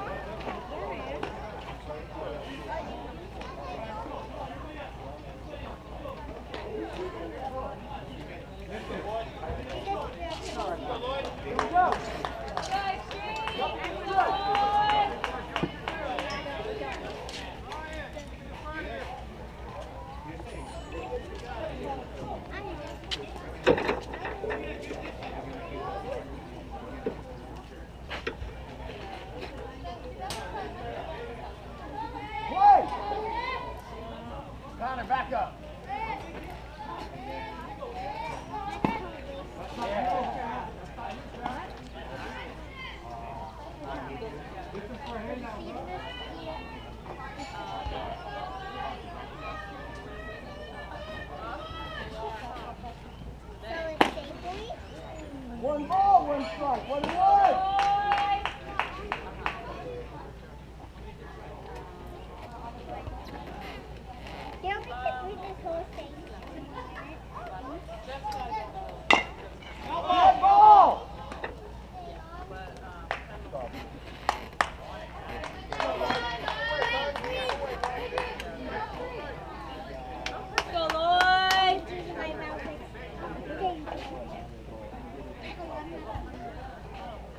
Play! Connor, back up. One ball, one strike, one one. You don't think that we this whole thing? One ball. Go, Lloyd. My mouth is- Okay.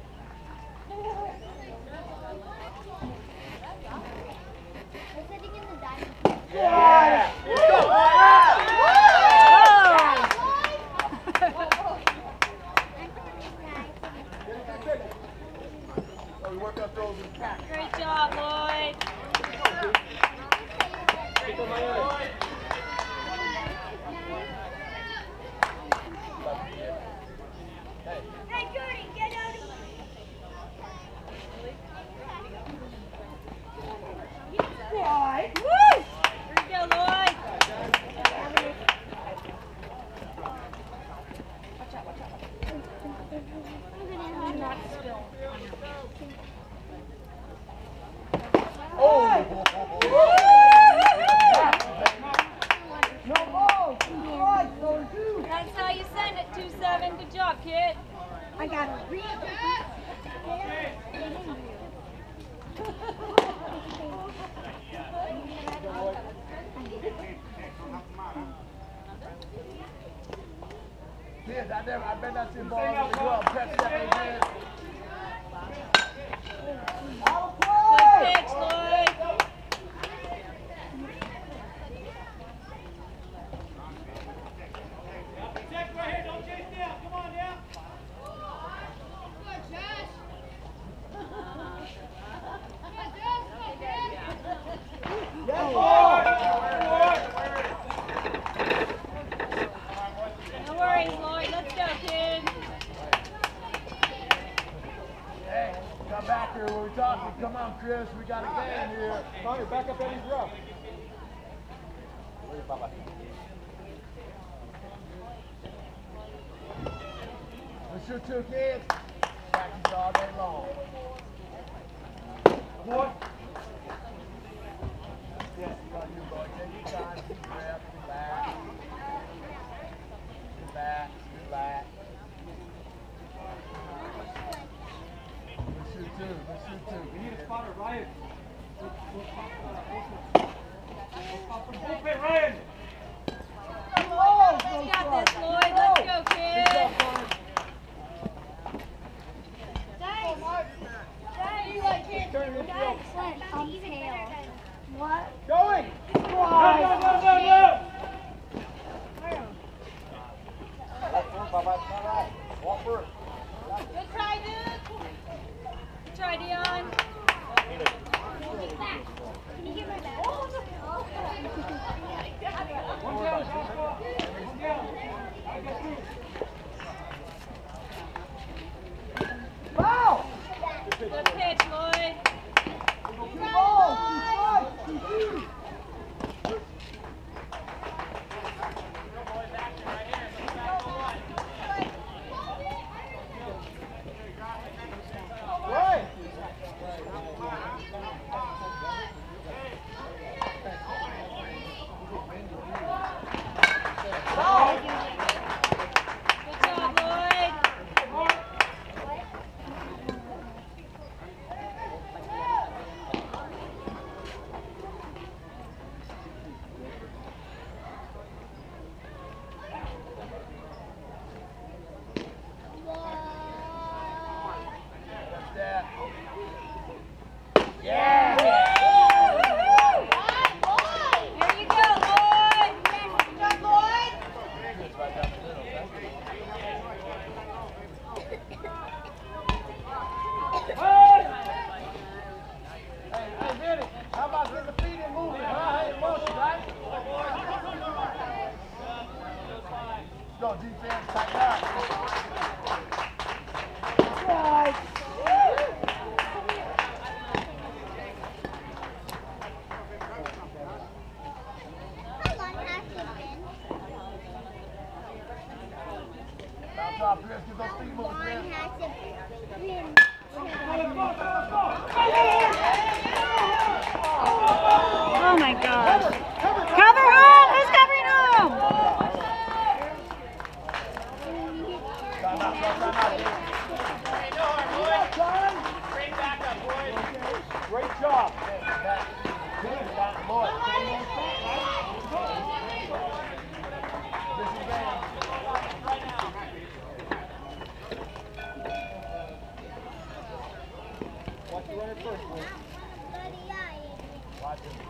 I never, I bet not see ball in the glove. Catch that, Adrian. Good pitch, Lloyd. Check right here, don't chase down. Come on down. No worries, Lloyd. Let's go, kid. Hey, come back here where we're talking. Come on, Chris. We got a game here. Tommy, back up Eddie's rough. Let's shoot two kids. Practice all day long. Boy. Yes, you got you, boy. Take your time. Deep breath. Relax. Relax. Relax. Let's shoot two. Let's shoot two. We need a spotter, Ryan. Let's, let's pop, uh, let's pop from bullpen, Ryan. You got this, Lloyd. Let's go, kid. What? Going. No, no, no, no, no. Walk through. Good try, dude. Good try, Dion. Can you give my back? One down, one down. I get through. Foul. Good pitch, Lloyd. Right. Good job, Lloyd. That's that. Yeah. There you go, Lloyd. Good job, Lloyd. It's right down the middle. Hey, hey, Vinny, how about getting the feet in movement, huh? Hey, in motion, right? Let's go, defense, tighten up. How long has it been? Bounce off, Chris. Get those feet How moving, long Chris. has it been? Oh, my God. Cover home. Who's covering home? Time out, time out, Great job. Boy. This is game. Watch you run it first, boy. Watch it.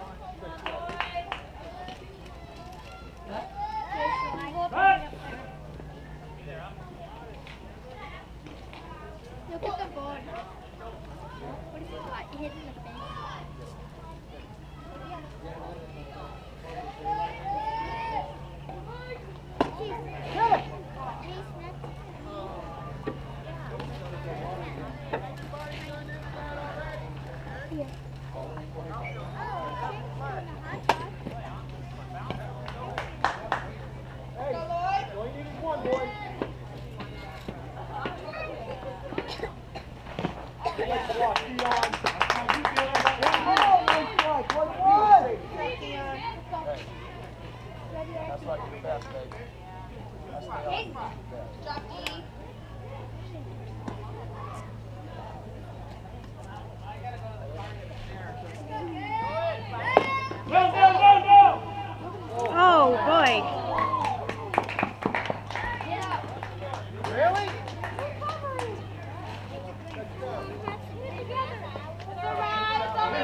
Look at the board. What is it like? Hitting the fence. Hey, all you need is one, boy. Let's walk, Dion. That's like the best, baby. That's the best. Well done.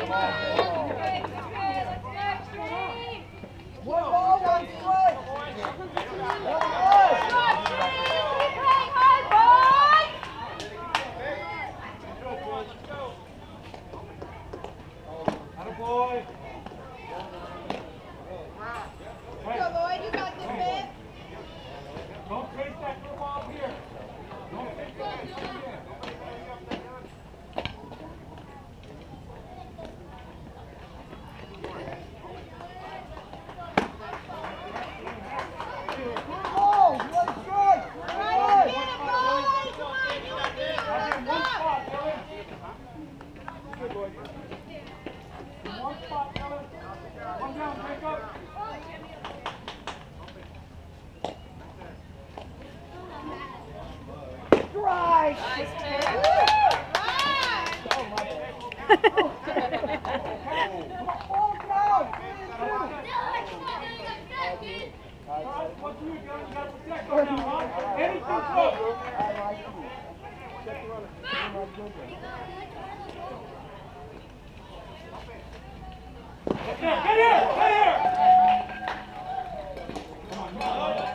One ball, one strike. Boy. Go, Lloyd, you got this, man. Don't chase that football up here. Don't chase that football here. Two balls, one strike. Ryan, get it, boy. Come on, you got this. One spot, Dylan. Good boy. One spot, Dylan. One down, break up. Strike. Ball down. All right, what you got? You got to protect her now, huh? Anything close. I like you. Check the runner. Oh my goodness. Get here, get here, get here. Come on, come on.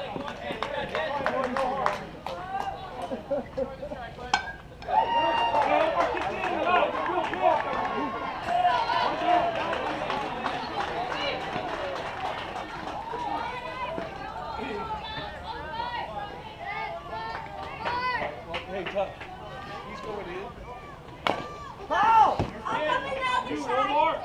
Hey, tough. He's going in. Foul. You, one more.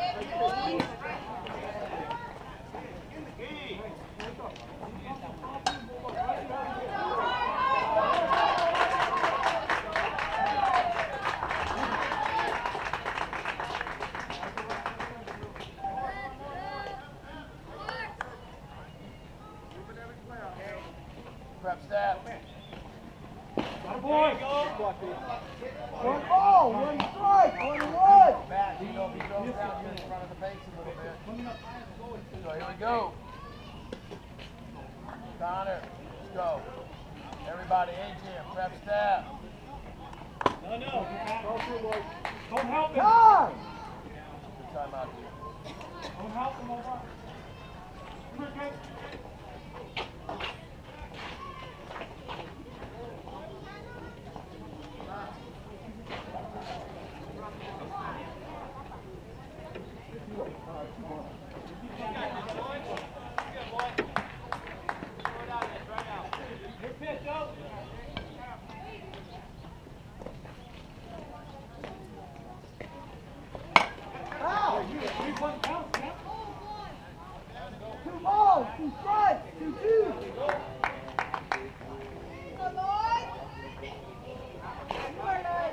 Prep staff. Got a boy. One ball, one strike, one one. Matt, you know if he goes down, you're in front of the base a little bit. So here we go. Connor, let's go. Everybody, A J, prep staff. No, no. Don't help him. Time. Good time out here. Don't help him over. Come here, kid. Your pitch, go. Foul. Three point count, yeah? Two balls, two strikes, two two. Go, Lloyd. Come on, Lloyd.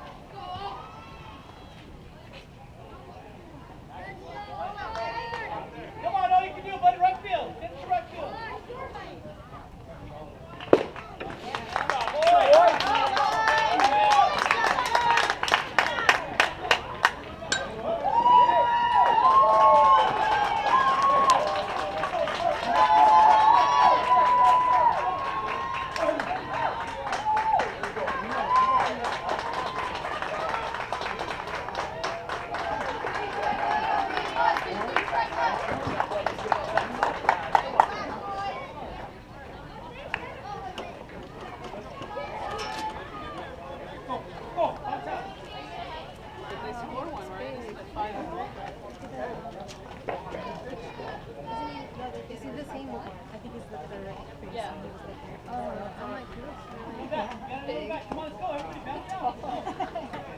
Come on, all you can do, buddy. Right field. Get to right field. Is he the same one? I think he's the third. Yeah. Oh, I'm like, Come back. Get it back. Come on, let's go. Everybody back down.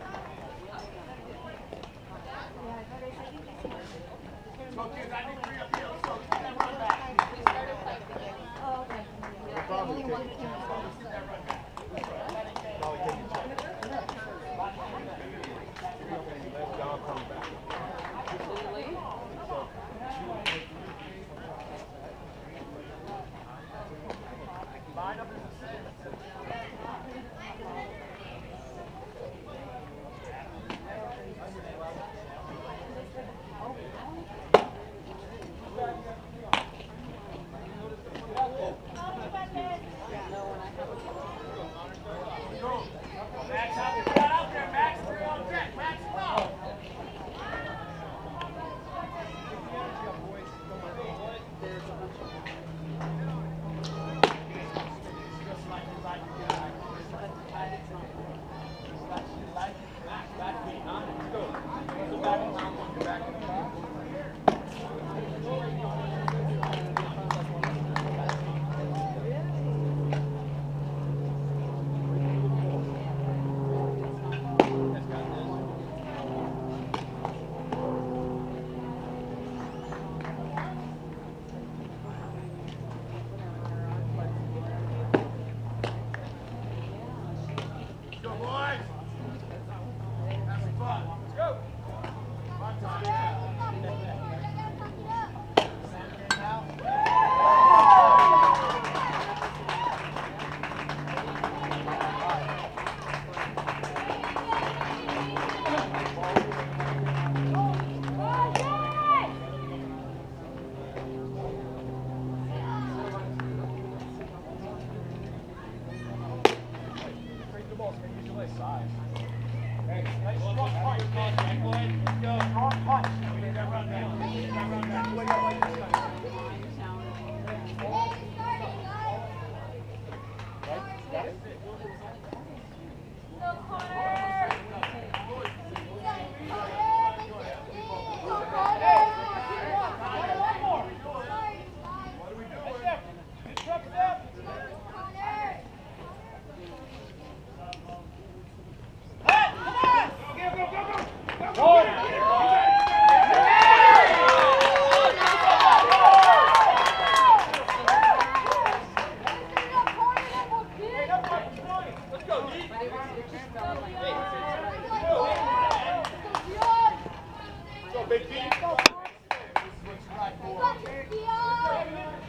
Big D. This is what you like for.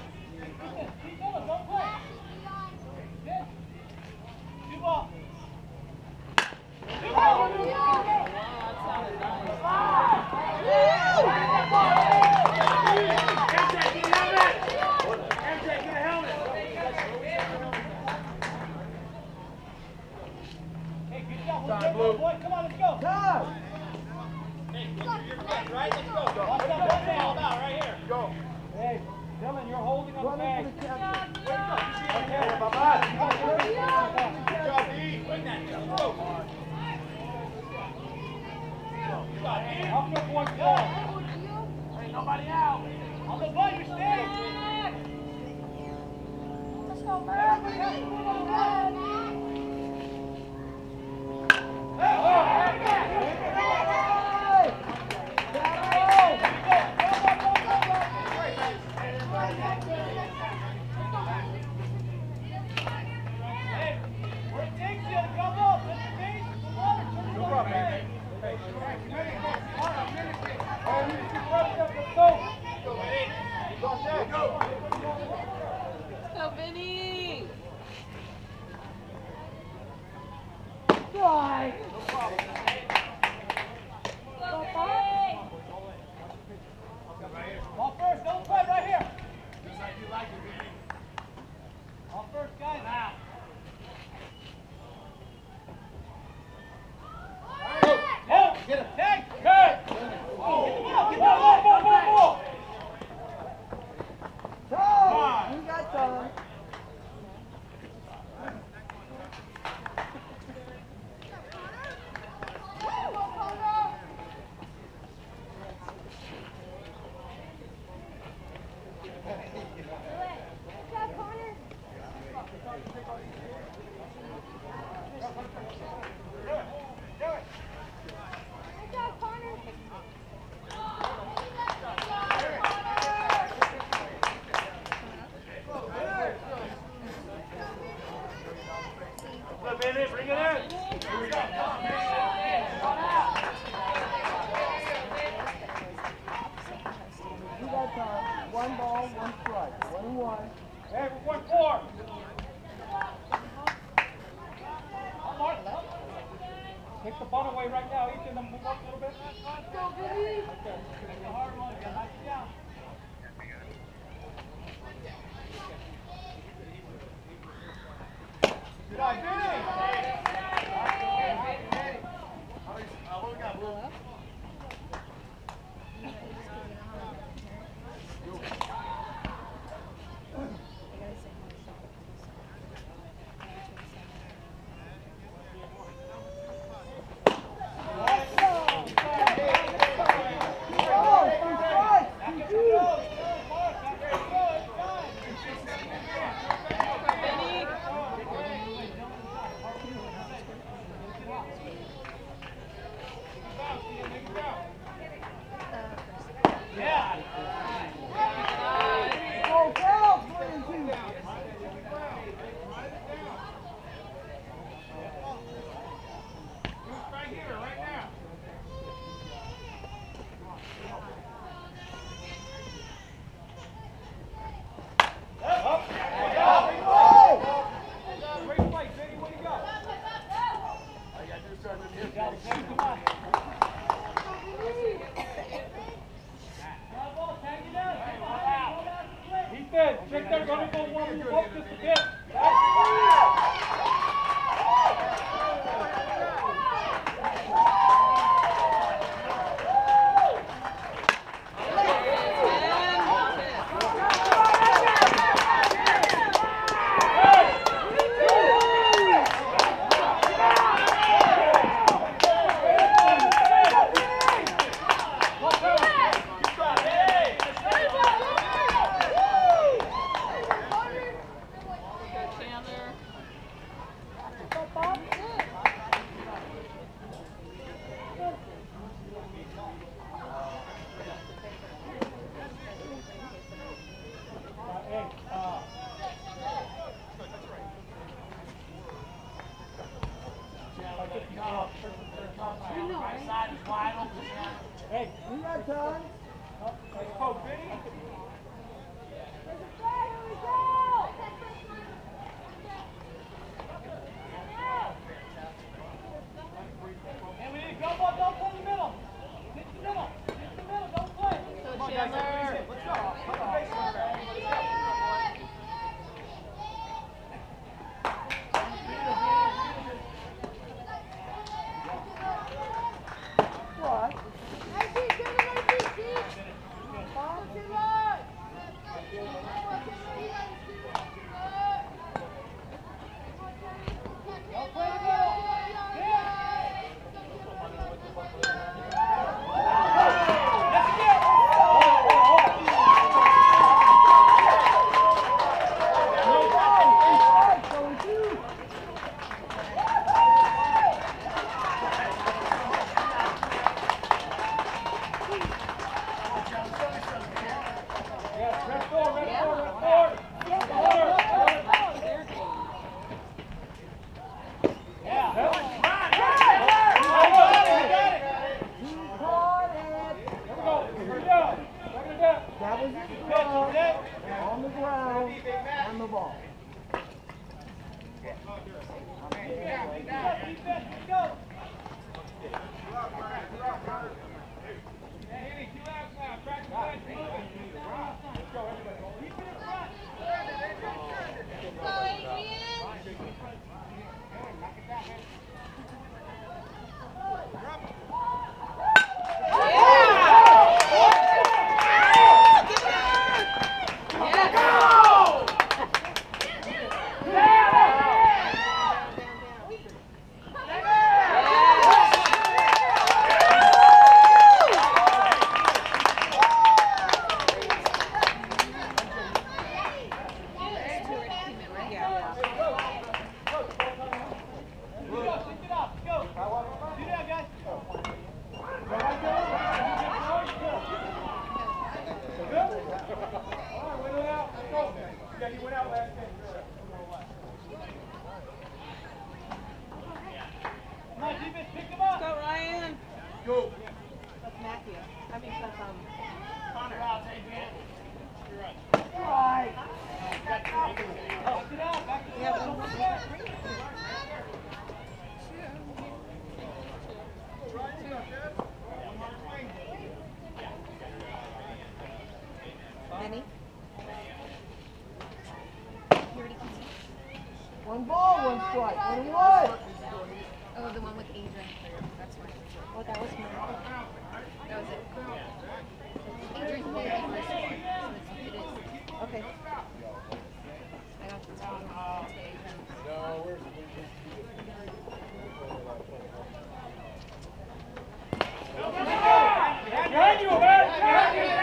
Time, Blue. Come on, let's go. Time. Hey, you're good, right? Let's go. Go. Let's go. Let's go. Right here. Go. Hey, Dylan, you're holding on the bag. Okay, bye-bye. Good job, D. Bring that jump. Go. Good job, D. Up the boy, go. Ain't nobody out. On the ball, you stay. Let's go, man. Go, Vinny! Fly! Ball first, don't play right here. Just like you like it, Vinny. Ball first, guys. Now. Oh, get it. Tag. Good. Oh, get the ball, get the ball, ball, ball, ball. Time! You got time. Bring it in, bring it in. Here we go. You got time. One ball, one strike. One and one. Hey, we're one four. Take the ball away right now. Ethan, then move up a little bit. Let's go, Vinny. Okay. Take the hard one. Knock it down. Good eye, Vinny. What we got, Blue? Check that running ball one, move up just a bit. that time. Nice poke, Vinny. And we need to go, ball, don't play in the middle. Hit the middle. Hit the middle, don't play. Come on, guys, let's go. Come on, base one back. Let's go. What? Don't play in the middle. That was his glove on the ground on the ball. One ball, one strike. One and one. Oh, the one with Adrian. That's right. Oh, that was mine. That was it. Adrian will be first score. So it's, it is. Okay. I got the top. That's what Adrian. Behind you, man! Behind you!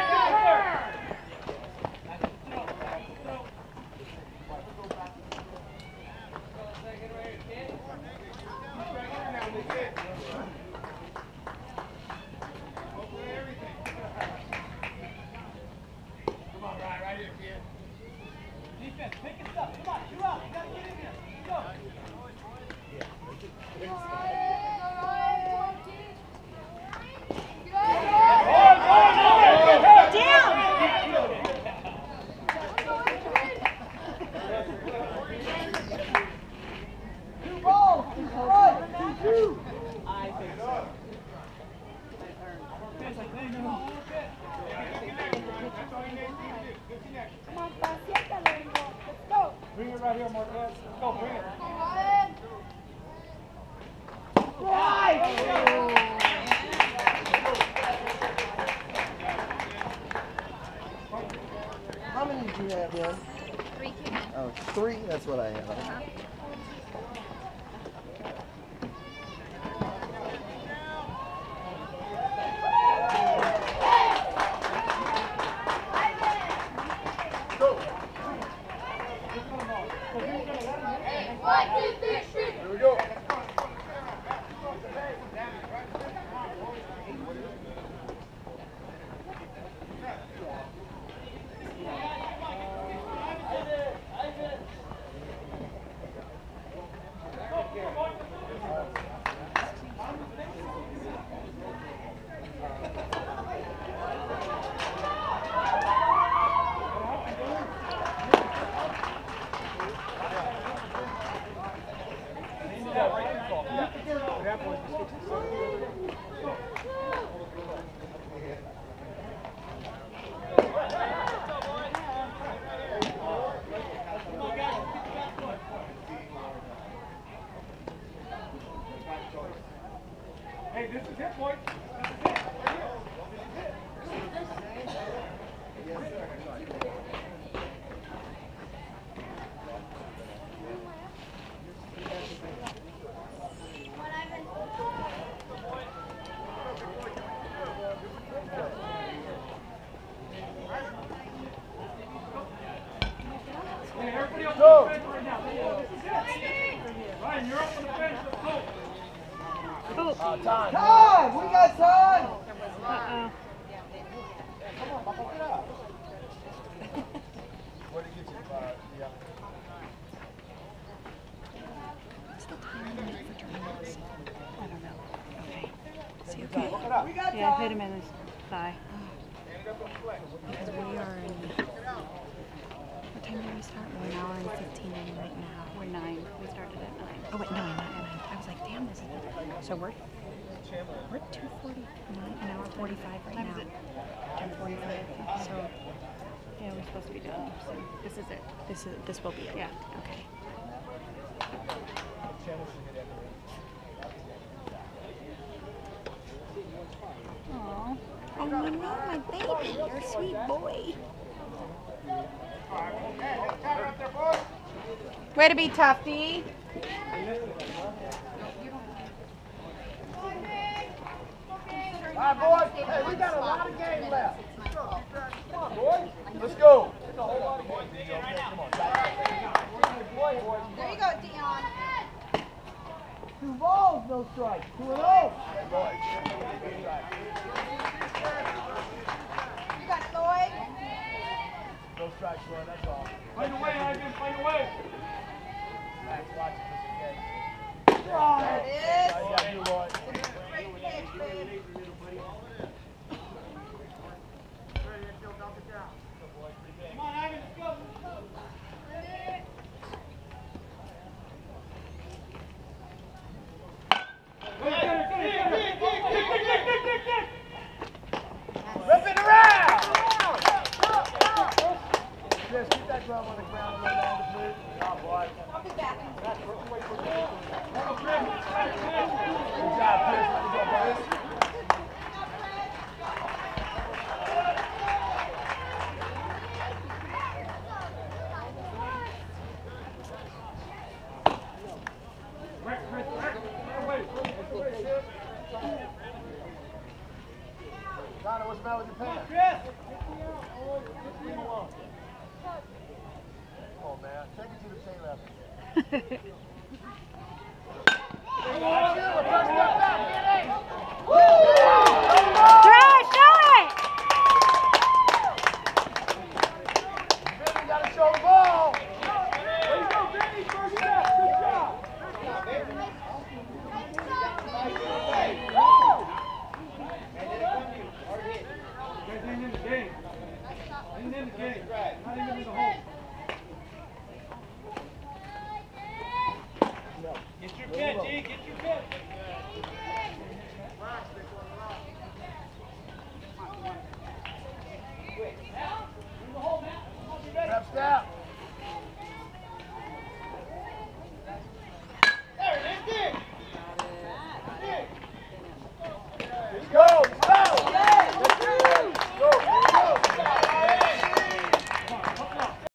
Defense, pick it up. Come on, shoot up. You gotta get in here. Go. Two balls, two strikes, two two. I think so. Bring it right here, Marquez. Let's go, bring it. How many did you have, Jen? Three came in. Oh, three? That's what I have. Uh-huh. Here we go. Uh, time. Time! We got time! Uh-oh. Come on, Papa, get up. Where did you get you? Uh, yeah. What's the time limit for tournaments? I don't know. Okay. Is he okay? Look it up. We got Yeah, time! hit him in his thigh. Because we are in. What time did we start? We're an hour and fifteen in right now. We're nine. We started at nine. Oh wait, nine, not nine. I was like, damn, this is. So we're we're two forty-nine, an hour forty-five right Time now. is it? ten forty-five. So Yeah, we're supposed to be done. So this is it. this is this will be it. Yeah. Okay. Aww. Oh no, my baby, you're a sweet boy. Way to be Tufty. All right, boys. Hey, we got a lot of game left. Come on, boys. Let's go. There's a whole lot of games. Come on. There you go, Dion. Two balls, no strikes. Two and oh. You got it, Lloyd. No strikes, Lloyd. That's all. Find away, Ivan, find away. Max, watch it. This is game. There it is. All you gotta do, Lloyd. Great catch, babe. Come on, Ivan, let's go. Rip it around! Chris, keep that glove on the ground a little longer, please. Oh, boy. I'll be back. Good job, Chris. Let me go, boys. Connor, what's the matter with your pants? Come on, man. Take it to the chain left. Throw it, show it! Vinny got to show the ball. There you go, Vinny, first step, good job. Guys ain't in the game. Ain't in the game.